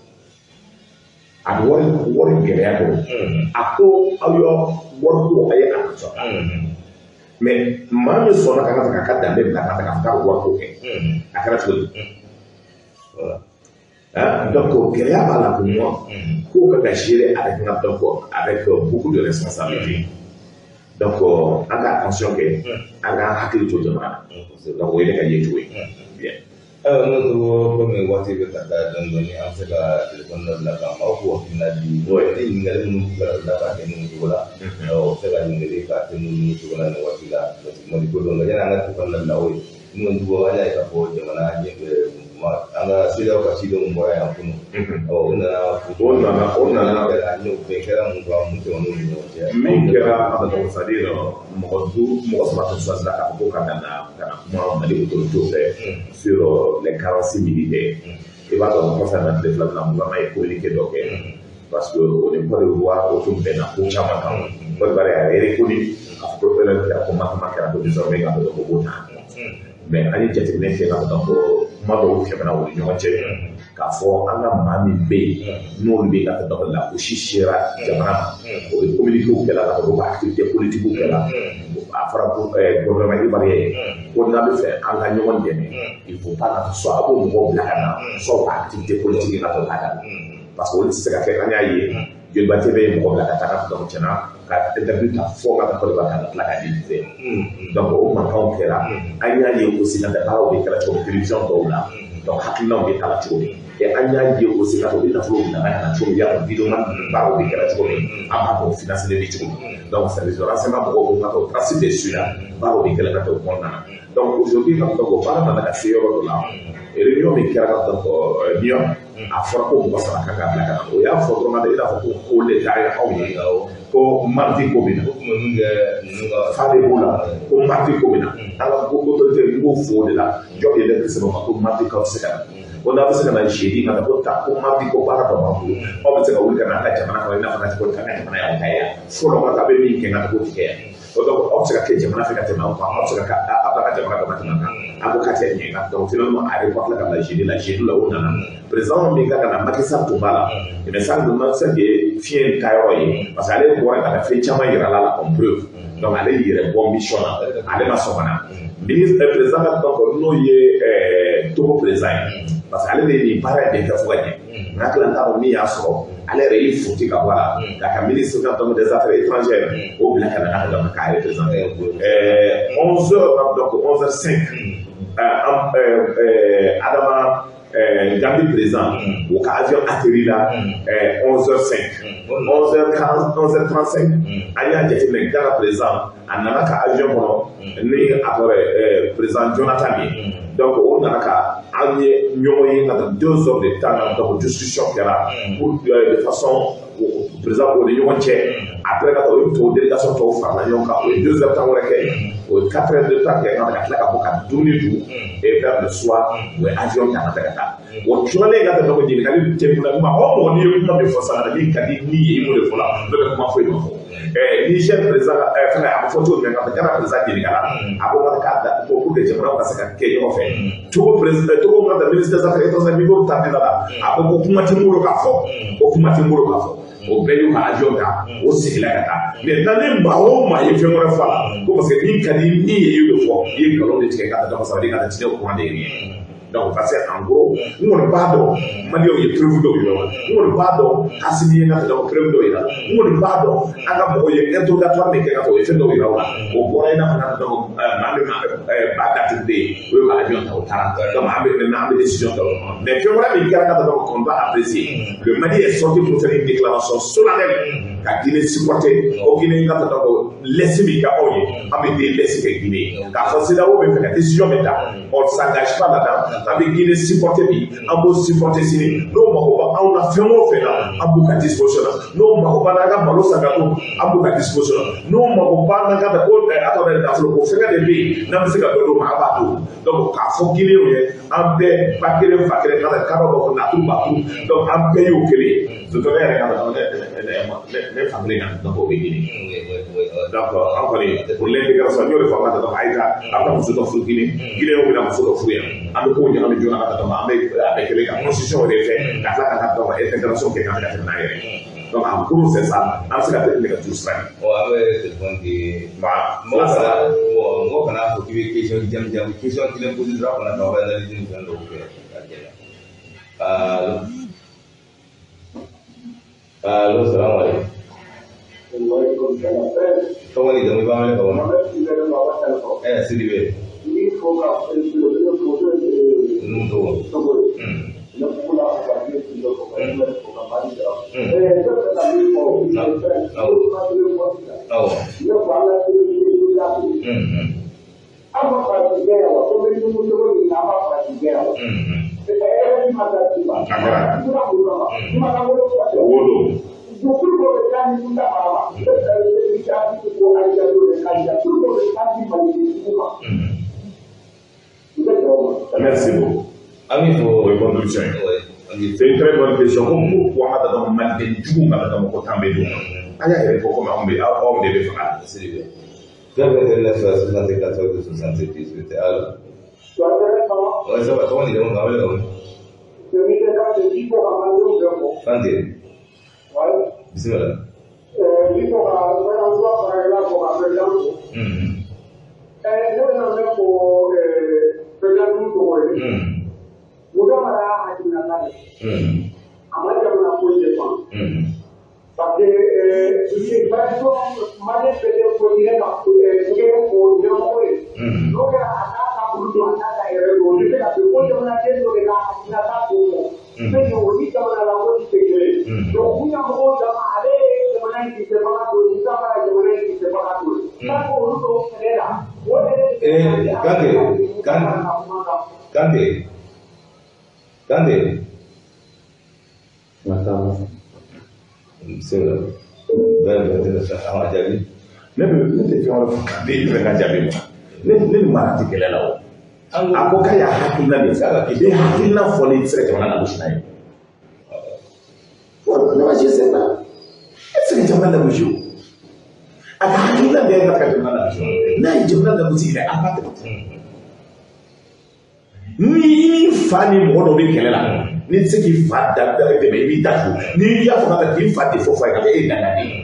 a bɛ wari wari gɛlɛya dɔn a ko aw y'aw wari ko a ye a sɔrɔ mais maa min sɔnna ka ka ka danbe bila ka ka taa wari ko kɛ a kɛra cogo di donc gɛlɛya b'a la pour moi k'o ka ka gérer avec na donc avec beaucoup de responsabilité donc an ka attention kɛ an ka hakili to jamana donc o ye ne ka yecogo ye bien. ayiwa n'o tɛ ko komi waati bɛ ka taa dɔɔni dɔɔni an bɛ se ka téléphone dɔ bila k'an maaw k'o hakilina di ni ɲininkali minnu bɛ ka k'a kɛ nin cogo la o bɛ se ka ɲininkali k'a kɛ nin cogo la nin waati la parce que mali ko dɔn yanni an ka téléphone labila o ye n'o tɛ ko an y'a ye k'a fɔ jamana ɲɛfɛ anga sida ka sido mbora ya kuno o na ona na ona na no be kera mu ba mu to no no ya min kera aba to sadiro mo du mo sa to sa da ko ka na kana mo ma di to to sur les quarante-six militaires et va donc concernant les flammes na mo ma communiquer donc parce que on est pas de voir au tout ben ko chama kan ko bare ya reconnu a proprio che a combattere ma che era désormais quand de ko mais ani jati ne ke ka donc ma do ke na wuri ñoo ci ka fo anga mami be no be ka donc la ko shishira jamana ko communiquer ko la ko activité politique ko la afara ko gouvernement di bari ko na be fait anga ñoo ndene il faut pas que soit abo mo blana so activité politique ka to la parce que on sait que quand il y a je dois te payer mon la cata donc tu n'as qu'à intervenir ta forme à la la la qualité donc au moment où là il y a aussi dans la parole de la télévision là donc hakilon de la télé et il y a aussi la télé la flow de la télé il y a vidéo man parole de la télé à pour financer les vidéos donc ça les aura c'est pas pour pour tracer dessus là parole de la télé donc aujourd'hui quand on parle de la C E O là et réunion mais qui a donc bien a fɔra ko mɔgɔ saba kan ka bila ka na o y'a fɔ dɔrɔn de i n'a fɔ ko ko le da ye aw ye ko mardi ko bɛ na fa de b'o la ko mardi ko bɛ na an ka ko autorité n b'o fɔ o de la jɔ ye lɛtiri sɛbɛn ma ko mardi ka se ka na ko n'a bɛ se ka na jeudi ka na ko ta ko mardi ko baara dɔ b'an bolo aw bɛ se ka wuli ka na a ka jamana kɔnɔ i n'a fɔ n'a tɛ ko ka ka jamana y'aw ta ye yan fɔlɔ ka taa bɛ min kɛ nka ko ti kɛ yan o donc aw bɛ se ka kɛ jamana fɛ ka tɛmɛ anw kan aw bɛ se ka aw ka jamana kan ka tɛmɛ kan an ko ka tɛ ɲɛ kan donc finalement a report la ka na jeudi la jeudi la o nana président min ka na Macky Sall tun b'a la mais ça ne m'a fait que fiɲɛ ta yɔrɔ ye parce que ale bɔra ka na fɛn caman yira la la comme preuve donc ale yɛrɛ bɔ mission na ale ma sɔn ka na ministre président ka donc n'o ye Togo président ye parce que ale de nin baara in de kɛ fo ka ɲɛ n hakili t'a dɔn min y'a sɔrɔ ale yɛrɛ y'i foti ka bɔ a la k'a ka ministre ka donc des affaires étrangères o bila ka na n'a ka donc k'a représenté onze heures donc onze heures cinq Adama Gambi présent au cas avion atterri là onze heures cinq onze heures quarante onze heures trente-cinq an y'a jateminɛ Gana présent a nana ka avion kɔnɔ ni après président Jonathan ye donc o nana ka an ye ɲɔgɔn ye ka deux heures de temps donc discussion kɛra pour de façon président o ni ɲɔgɔn cɛ après ka taa o ye to délégation tɔw farala ɲɔgɔn kan o ye deux heures temps wɛrɛ kɛ o ye quatre heures de temps kɛ ka tila ka bɔ ka dumuni dun et vers le soir o ye avion ta ka taa ka taa o tilalen ka taa donc ɲininkali cɛ kunna ma o mɔgɔ n'i ye kuma min fɔ sisan min ka di min ye i b'o de fɔ la ne bɛ kuma foyi ma fɔ Niger président fɛngɛ a bɛ fɔ cogo min na ka Gana président ɲininkala a ko k'a da ko pour que jamanaw ka se ka kɛ ɲɔgɔn fɛ Togo président Togo ka ministre des affaires étrangères mi b'o ta bila la a ko ko kuma tɛ n bolo k'a fɔ ko kuma tɛ n bolo k'a fɔ o bɛɛ y'u ka avion ta o seginna ka taa mais na ni maa o maa ye fɛn wɛrɛ fɔ a la ko parce que min ka di min ye i y'o fɔ i ye nkalon de tigɛ k'a ta dɔn saba de ka taa tiɲɛ o courant de ye donc parce que en gros n kɔni b'a dɔn maliyɛnw ye preuve dɔw yira n kɔni b'a dɔn Assimi ye n ka donc preuve dɔw yira n kɔni b'a dɔn an ka mɔgɔw ye interrogatoire min kɛ ka fɔ o ye fɛn dɔw yira o la o bɔra i n'a fɔ n'a donc maa min ba datugu de ye o ye ka avion ta o taara donc an bɛ maintenant an bɛ décision ta o mais fɛn wɛrɛ min kɛra ka donc on doit apprécier le Mali est sorti pour faire une déclaration solennelle ka Guinée supporter o Guinée ka donc laisser min kɛ aw ye an bɛ den laisser kɛ Guinée k'a fɔ CEDEAO bɛ fɛ ka décision min ta on ne s'engage pas là-dedans an bɛ Guinée supporter bi an b'o supporter sini n'o mago bɛ anw na fɛn o fɛn na an b'u ka disposition na n'o mago b'an na an ka malo san ka to an b'u ka disposition na n'o mago b'an na ka ko a tɔgɔ ye nafolo ko fɛngɛ de bɛ yen n'an bɛ se ka dɔ d'o ma an b'a to donc k'a fɔ Guinée ye an bɛɛ ba kelen fa kelen k'a k'a dɔn ko natu batu donc an bɛɛ y'o kelen donc ne yɛrɛ ka dɔn ne ne fankelen na donc o bɛ Guinée donc an kɔni pour l'intégration n y'o de fɔ an ka donc a ye ka a ka muso dɔ furu Guinée Guinée y'o bɛna muso dɔ furu yan an bɛ k'o ɲagami joona ka dɔn an bɛ a bɛ kelen ka constitution de fɛ ka tila ka taa donc intégration kɛ ka ka tɛmɛ n'a yɛrɛ donc en gros c'est ça an bɛ se ka tɛmɛ nɛgɛjuru sira ye. bon an bɛ téléphone di ma mɔgɔ kana bon mɔgɔ kana fɔ k'i bɛ question jamu jamu question kelen posé dɔrɔn a kana taa o bɛ analyse ni fɛn dɔw kɛ ka gɛlɛn allo allo salamaleykum. Waalaikum salam. tɔgɔ ni jamu i b'an wele ka bɔ. ɛ Sidibe. Ni ko ka solution ko nun Togo. Togo. Ne ko la ka ke ti ko ka ne ko ka mari da. Eh ko ka ni ko ni ko ka ni ko awo. Ne ko ala ko ni la ko. Mhm. Aba ka ti ga wa ko ni ko ko ni na ba ka ti ga wa. Mhm. Merci beaucoup. Ami pour votre contribution. C'est une très bonne question. Pourquoi on a mal de tout, on a beaucoup de temps. Il y a des fois on devait faire. c'est lui. vingt-neuf soixante-quatorze soixante-dix-huit. Alors. Ouais, ça va. Comment il est on va le Fandi. Bismillah. Mhm. Parce que les personnes mal expérimentées pour dire que c'est pour dire que donc à pour toi à erreur je fais la pour on a dit que la la ta pour mais on dit que on a la bonne sécurité donc on a beau d'aller de manière qui se va pour ça va de manière qui se va pour ça pour nous c'est là eh Kante Kante Kante Maintenant, c'est là. Ben, ben, c'est ça. On a déjà vu. ne ne tɛ fɛn wɛrɛ fɔ ne fɛ ka jaabi ma ne ne ni mara tɛ kɛlɛ la o a ko k'a y'a hakilina de fɛ e hakilina fɔlen tɛ se ka jamana lagosi n'a ye ne ma se sen na e tɛ se ka jamana lagosi o a ka hakilina de ye ka jamana lagosi o n'a ye jamana lagosi yɛrɛ a ba tɛ ni ni fa ni mɔgɔ dɔ bɛ kɛlɛ la ni tɛ se k'i fa da dɛmɛ i b'i da tu ni y'a fɔ ka k'i fa de fɔ fɔ ye ka kɛ e dangaden ye.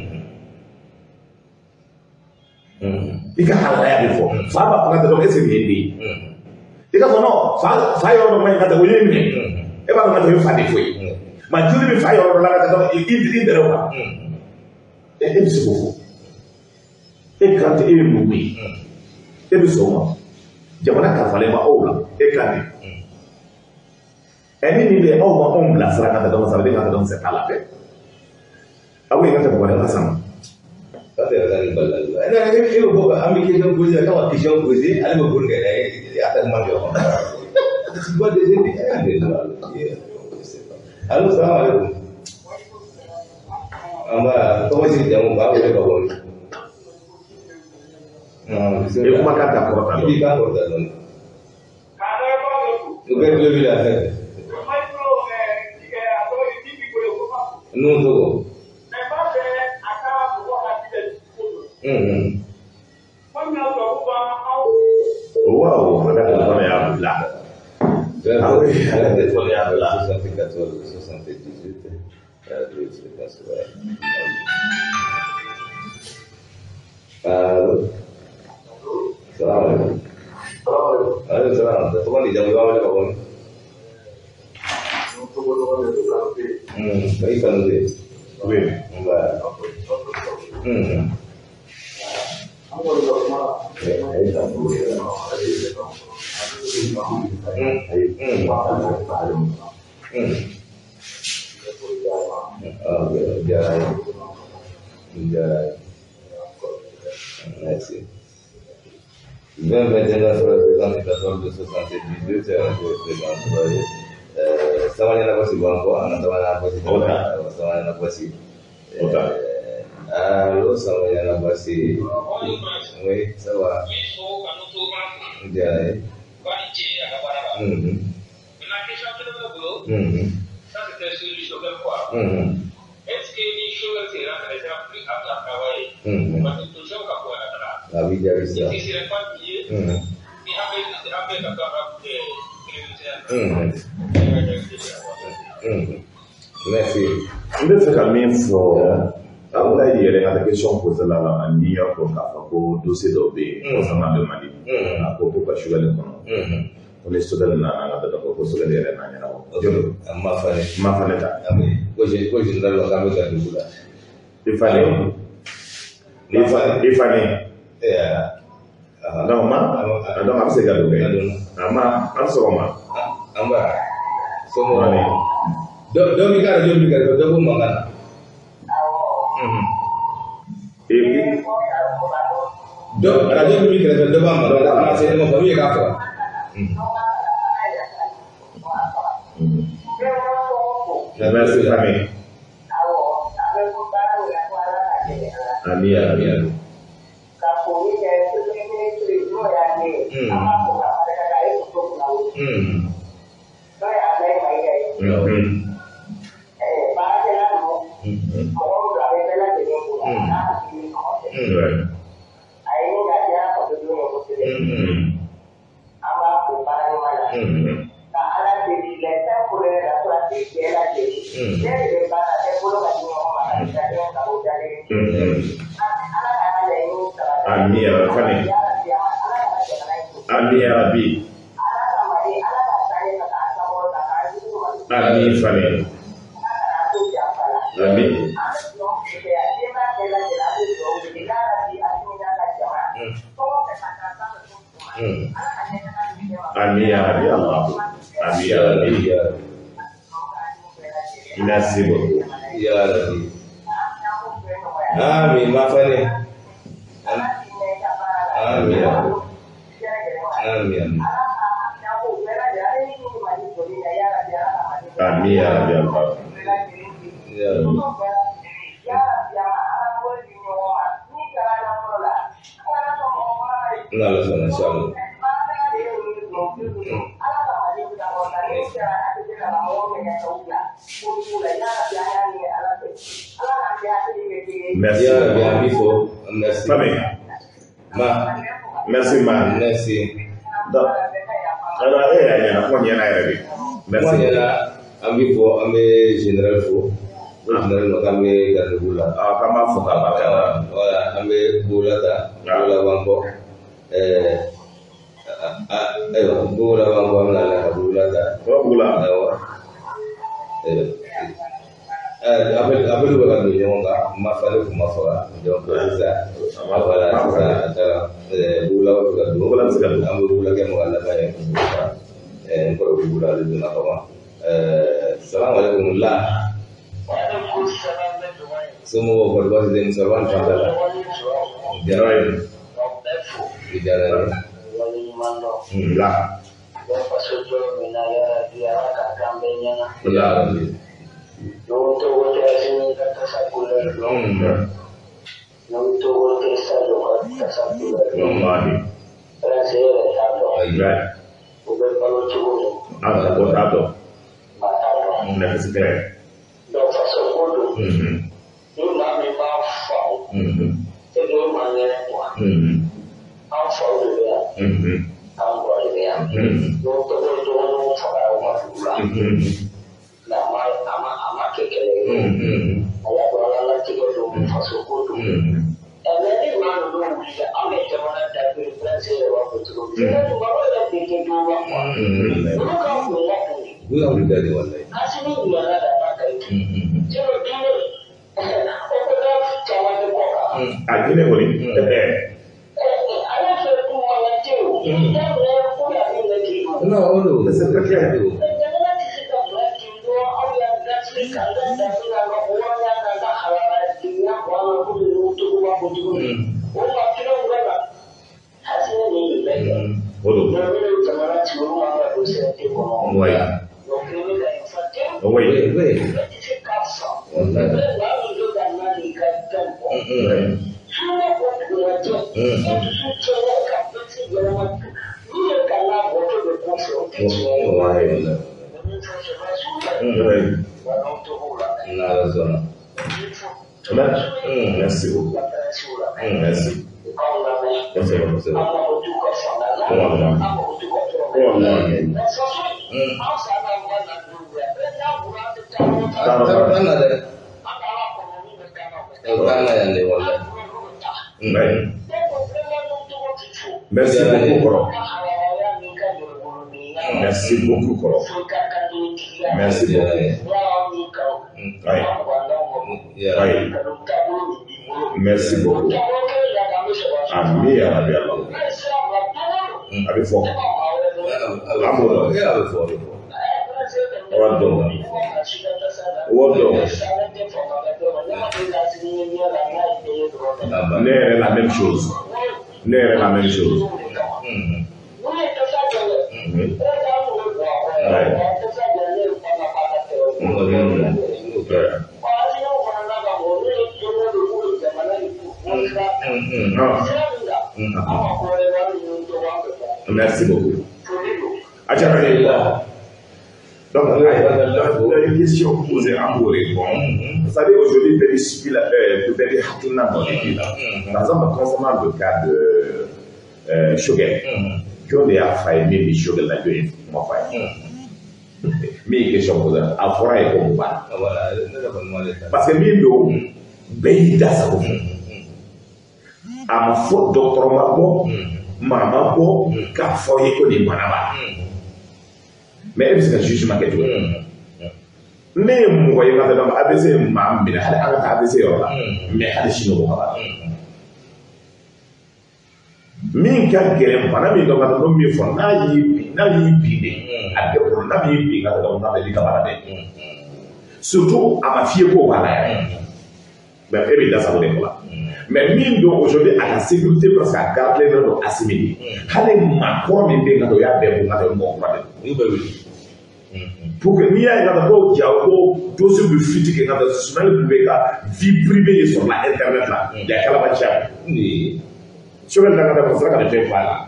I ka halaya de fɔ fa b'a fɔ ka tɛmɛ e sigi den de ye i ka fɔ non fa fa yɔrɔ dɔ ma ɲi ka tɛmɛ o ye minɛ e b'a dɔn ka tɛmɛ fa de fɔ ye ma joli bɛ fa yɔrɔ dɔ la ka tɛmɛ i i dɛrɛ o kan e bɛ se k'o fɔ e kan tɛ e ye numu ye e bɛ sɔn o ma jamana kalifalen ma aw la e kan de ɛ ni nin bɛ aw ma anw bila sira ka tɛmɛ sa bɛ ka tɛmɛ sa t'a la bɛɛ aw ye ka tɛmɛ wɛrɛ la sama. Tapi ada yang balal. Nah, ini ini bukan ambil kisah posisi, kalau kisah posisi, ada beberapa kali atas mana orang. Sebuah di sini ada jual. Halo, assalamualaikum. Amba, kau masih jamu bawa ke bawah? Nah, Ibu makan tak korban. Ini kan korban. Bukan dua bilah. Nunggu. Hmm. Wow, ada telepon yang belah. Ah oui, ada telepon yang belah. soixante-quatorze soixante-dix-huit. Halo. Assalamualaikum. Halo, salam. Teman di jam berapa Pak Bon? Hmm, baik kan nanti. Oui. Enggak. Hmm. vingt vingt et un soixante-quatorze soixante-dix-huit semuanya nak pasti bangko, anak semuanya nak pasti semuanya nak pasti. Halo, semuanya nak pasti. Oui, ça va. Bien. Mhm. Mhm. Ça c'était sur le chauffeur quoi. Mhm. Est-ce que les chauffeurs c'est là que ça plus apte à travailler? Mhm. Parce que tout ça on peut là. La vie est ça. Si c'est pas payé, Mhm. il a fait il a fait la part de Mhm. Mhm. Merci. N bɛ fɛ ka min fɔ an ka yɛrɛ ka question posée la la ni y'a fɔ k'a fɔ ko dossier dɔw bɛ yen concernant le Mali a ko ko ka Sugali kɔnɔ ko ni Sugali nana ka dɔn ko Sugali yɛrɛ n'a ɲɛna Jolo, amma fane. ma fana ta Ami, ko je ko je ndalo ka meka dugula. i fane i fane i fane Ya. donc ma donc a bɛ se ka don dɛ a ma an sɔgɔma Amba. Somo. Wani. Do do mi kara do mi kara do ko mangana. Mhm. e e Do radio mi kara do ba ma do ma se mo ko mi ka fa. Mhm. Merci famille. Ami ami ami. Hmm. Ami ya Rabbi. Ami ya Rabbi. Ami Fani. Ami. Ami ya Rabbi Allah. Ami ya Rabbi. Inasibu. Ya Rabbi. Amin Mafani. Amin. Amin. Ami ya Rabbi Allah. Ya Rabbi. Nggak sana sama. Merci. Ya Rabbi Bifo. Merci. Famille. Ma. Merci man. Merci. Donc, alors eh ya na ko nyana ya Rabbi. Merci. Merci la ambi fo ambe general fo. General no kambe garde bula. Ah kama fo ka ba ka. Wala ambe bula ta. Bula bambo. Eh ayo bula bambo amla la bula ta. Ko bula. Eh eh abel abel ko ka ni jonga ma fale ko ma fara donc ça ma fala ça ta bula ko ka bula ko ka ambe bula ke mo ala ba eh ko bula de na ko eh salam alaikum la semua korban dan serban pada jalan di jalan La. ya Wallahi. Right. Ada potato. Nggak sesuai. Mhm. Mhm. Mhm. Mhm. Gula udah di wallahi. Agine koni. Eh. No, no, C'est très clair. Odo. Ouais. Oui. wait. Merci beaucoup. Merci. Merci beaucoup. Merci beaucoup, Koro. Merci beaucoup, Koro. Merci beaucoup. Aïe. Aïe. Merci beaucoup. Ami ya Rabbi Allah. Abi fo. Amuro. Wado. Wado. N'est la même chose. N'est la même chose. Mm-hmm. Mm-hmm. Ouais. Mm-hmm. Merci beaucoup. Adjara. Donc, la question posée en vous répondre, vous savez, aujourd'hui, le civil peut être hakina dans l'équipe. Par exemple, concernant le cas de Shogel, John a failli, mais Shogel a dû être mais question posée, à fora et comme pas. Parce que Mindo, Beida, ça vous fait. À ma faute, docteur Mabo, maman, Bo, car foyer que des manaba. Mais est-ce que le jugement est tout? Mais moi, il m'a dit, A B C, ma mère, elle a A B C, mais elle est chinois. Mais quand elle est pas, mais quand on me fait, n'a y n'a y bidé, à des problèmes, n'a y bidé, quand on a des camarades. Surtout à ma fille pour voilà. Mais évidemment, ça va être là. Mais mine donc aujourd'hui à la sécurité parce qu'à garder les gens assimilés. Allez, ma quoi, mais bien quand il y a des bons, des bons, oui, oui. Pour que n'y ait pas de dialogue, tout ce que fuite que dans le chemin de vie privée sur la internet là, il y a qu'à la matière. Oui. Sur le cas de ça, quand je fais pas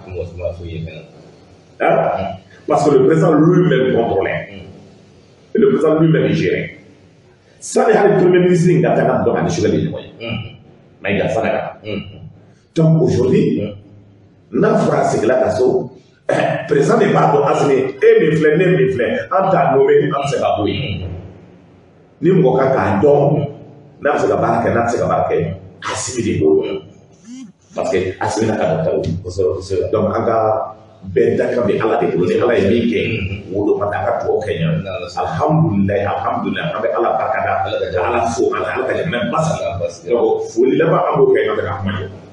là. Parce que le président lui-même contrôlait. Et le président lui-même gérait. Ça, il y a le premier ministre qui a été dans la décision des moyens. Mais il y a ça. Donc aujourd'hui, la France, c'est que la casso. Président n'est pas à ce et mes fleurs, mes fleurs, en tant nommé, en se rabouille. Ni mon caca, donc, n'a pas de barque, n'a pas de barque, assimilé. Parce que assimilé n'a pas de donc, en cas, ben d'accord, mais à la découverte, à la émiquée, ou le pataka pour Kenya. Alhamdulillah, alhamdulillah, avec à la barcada, à la faux, à la même pas. Donc, faut les là-bas à Kenya,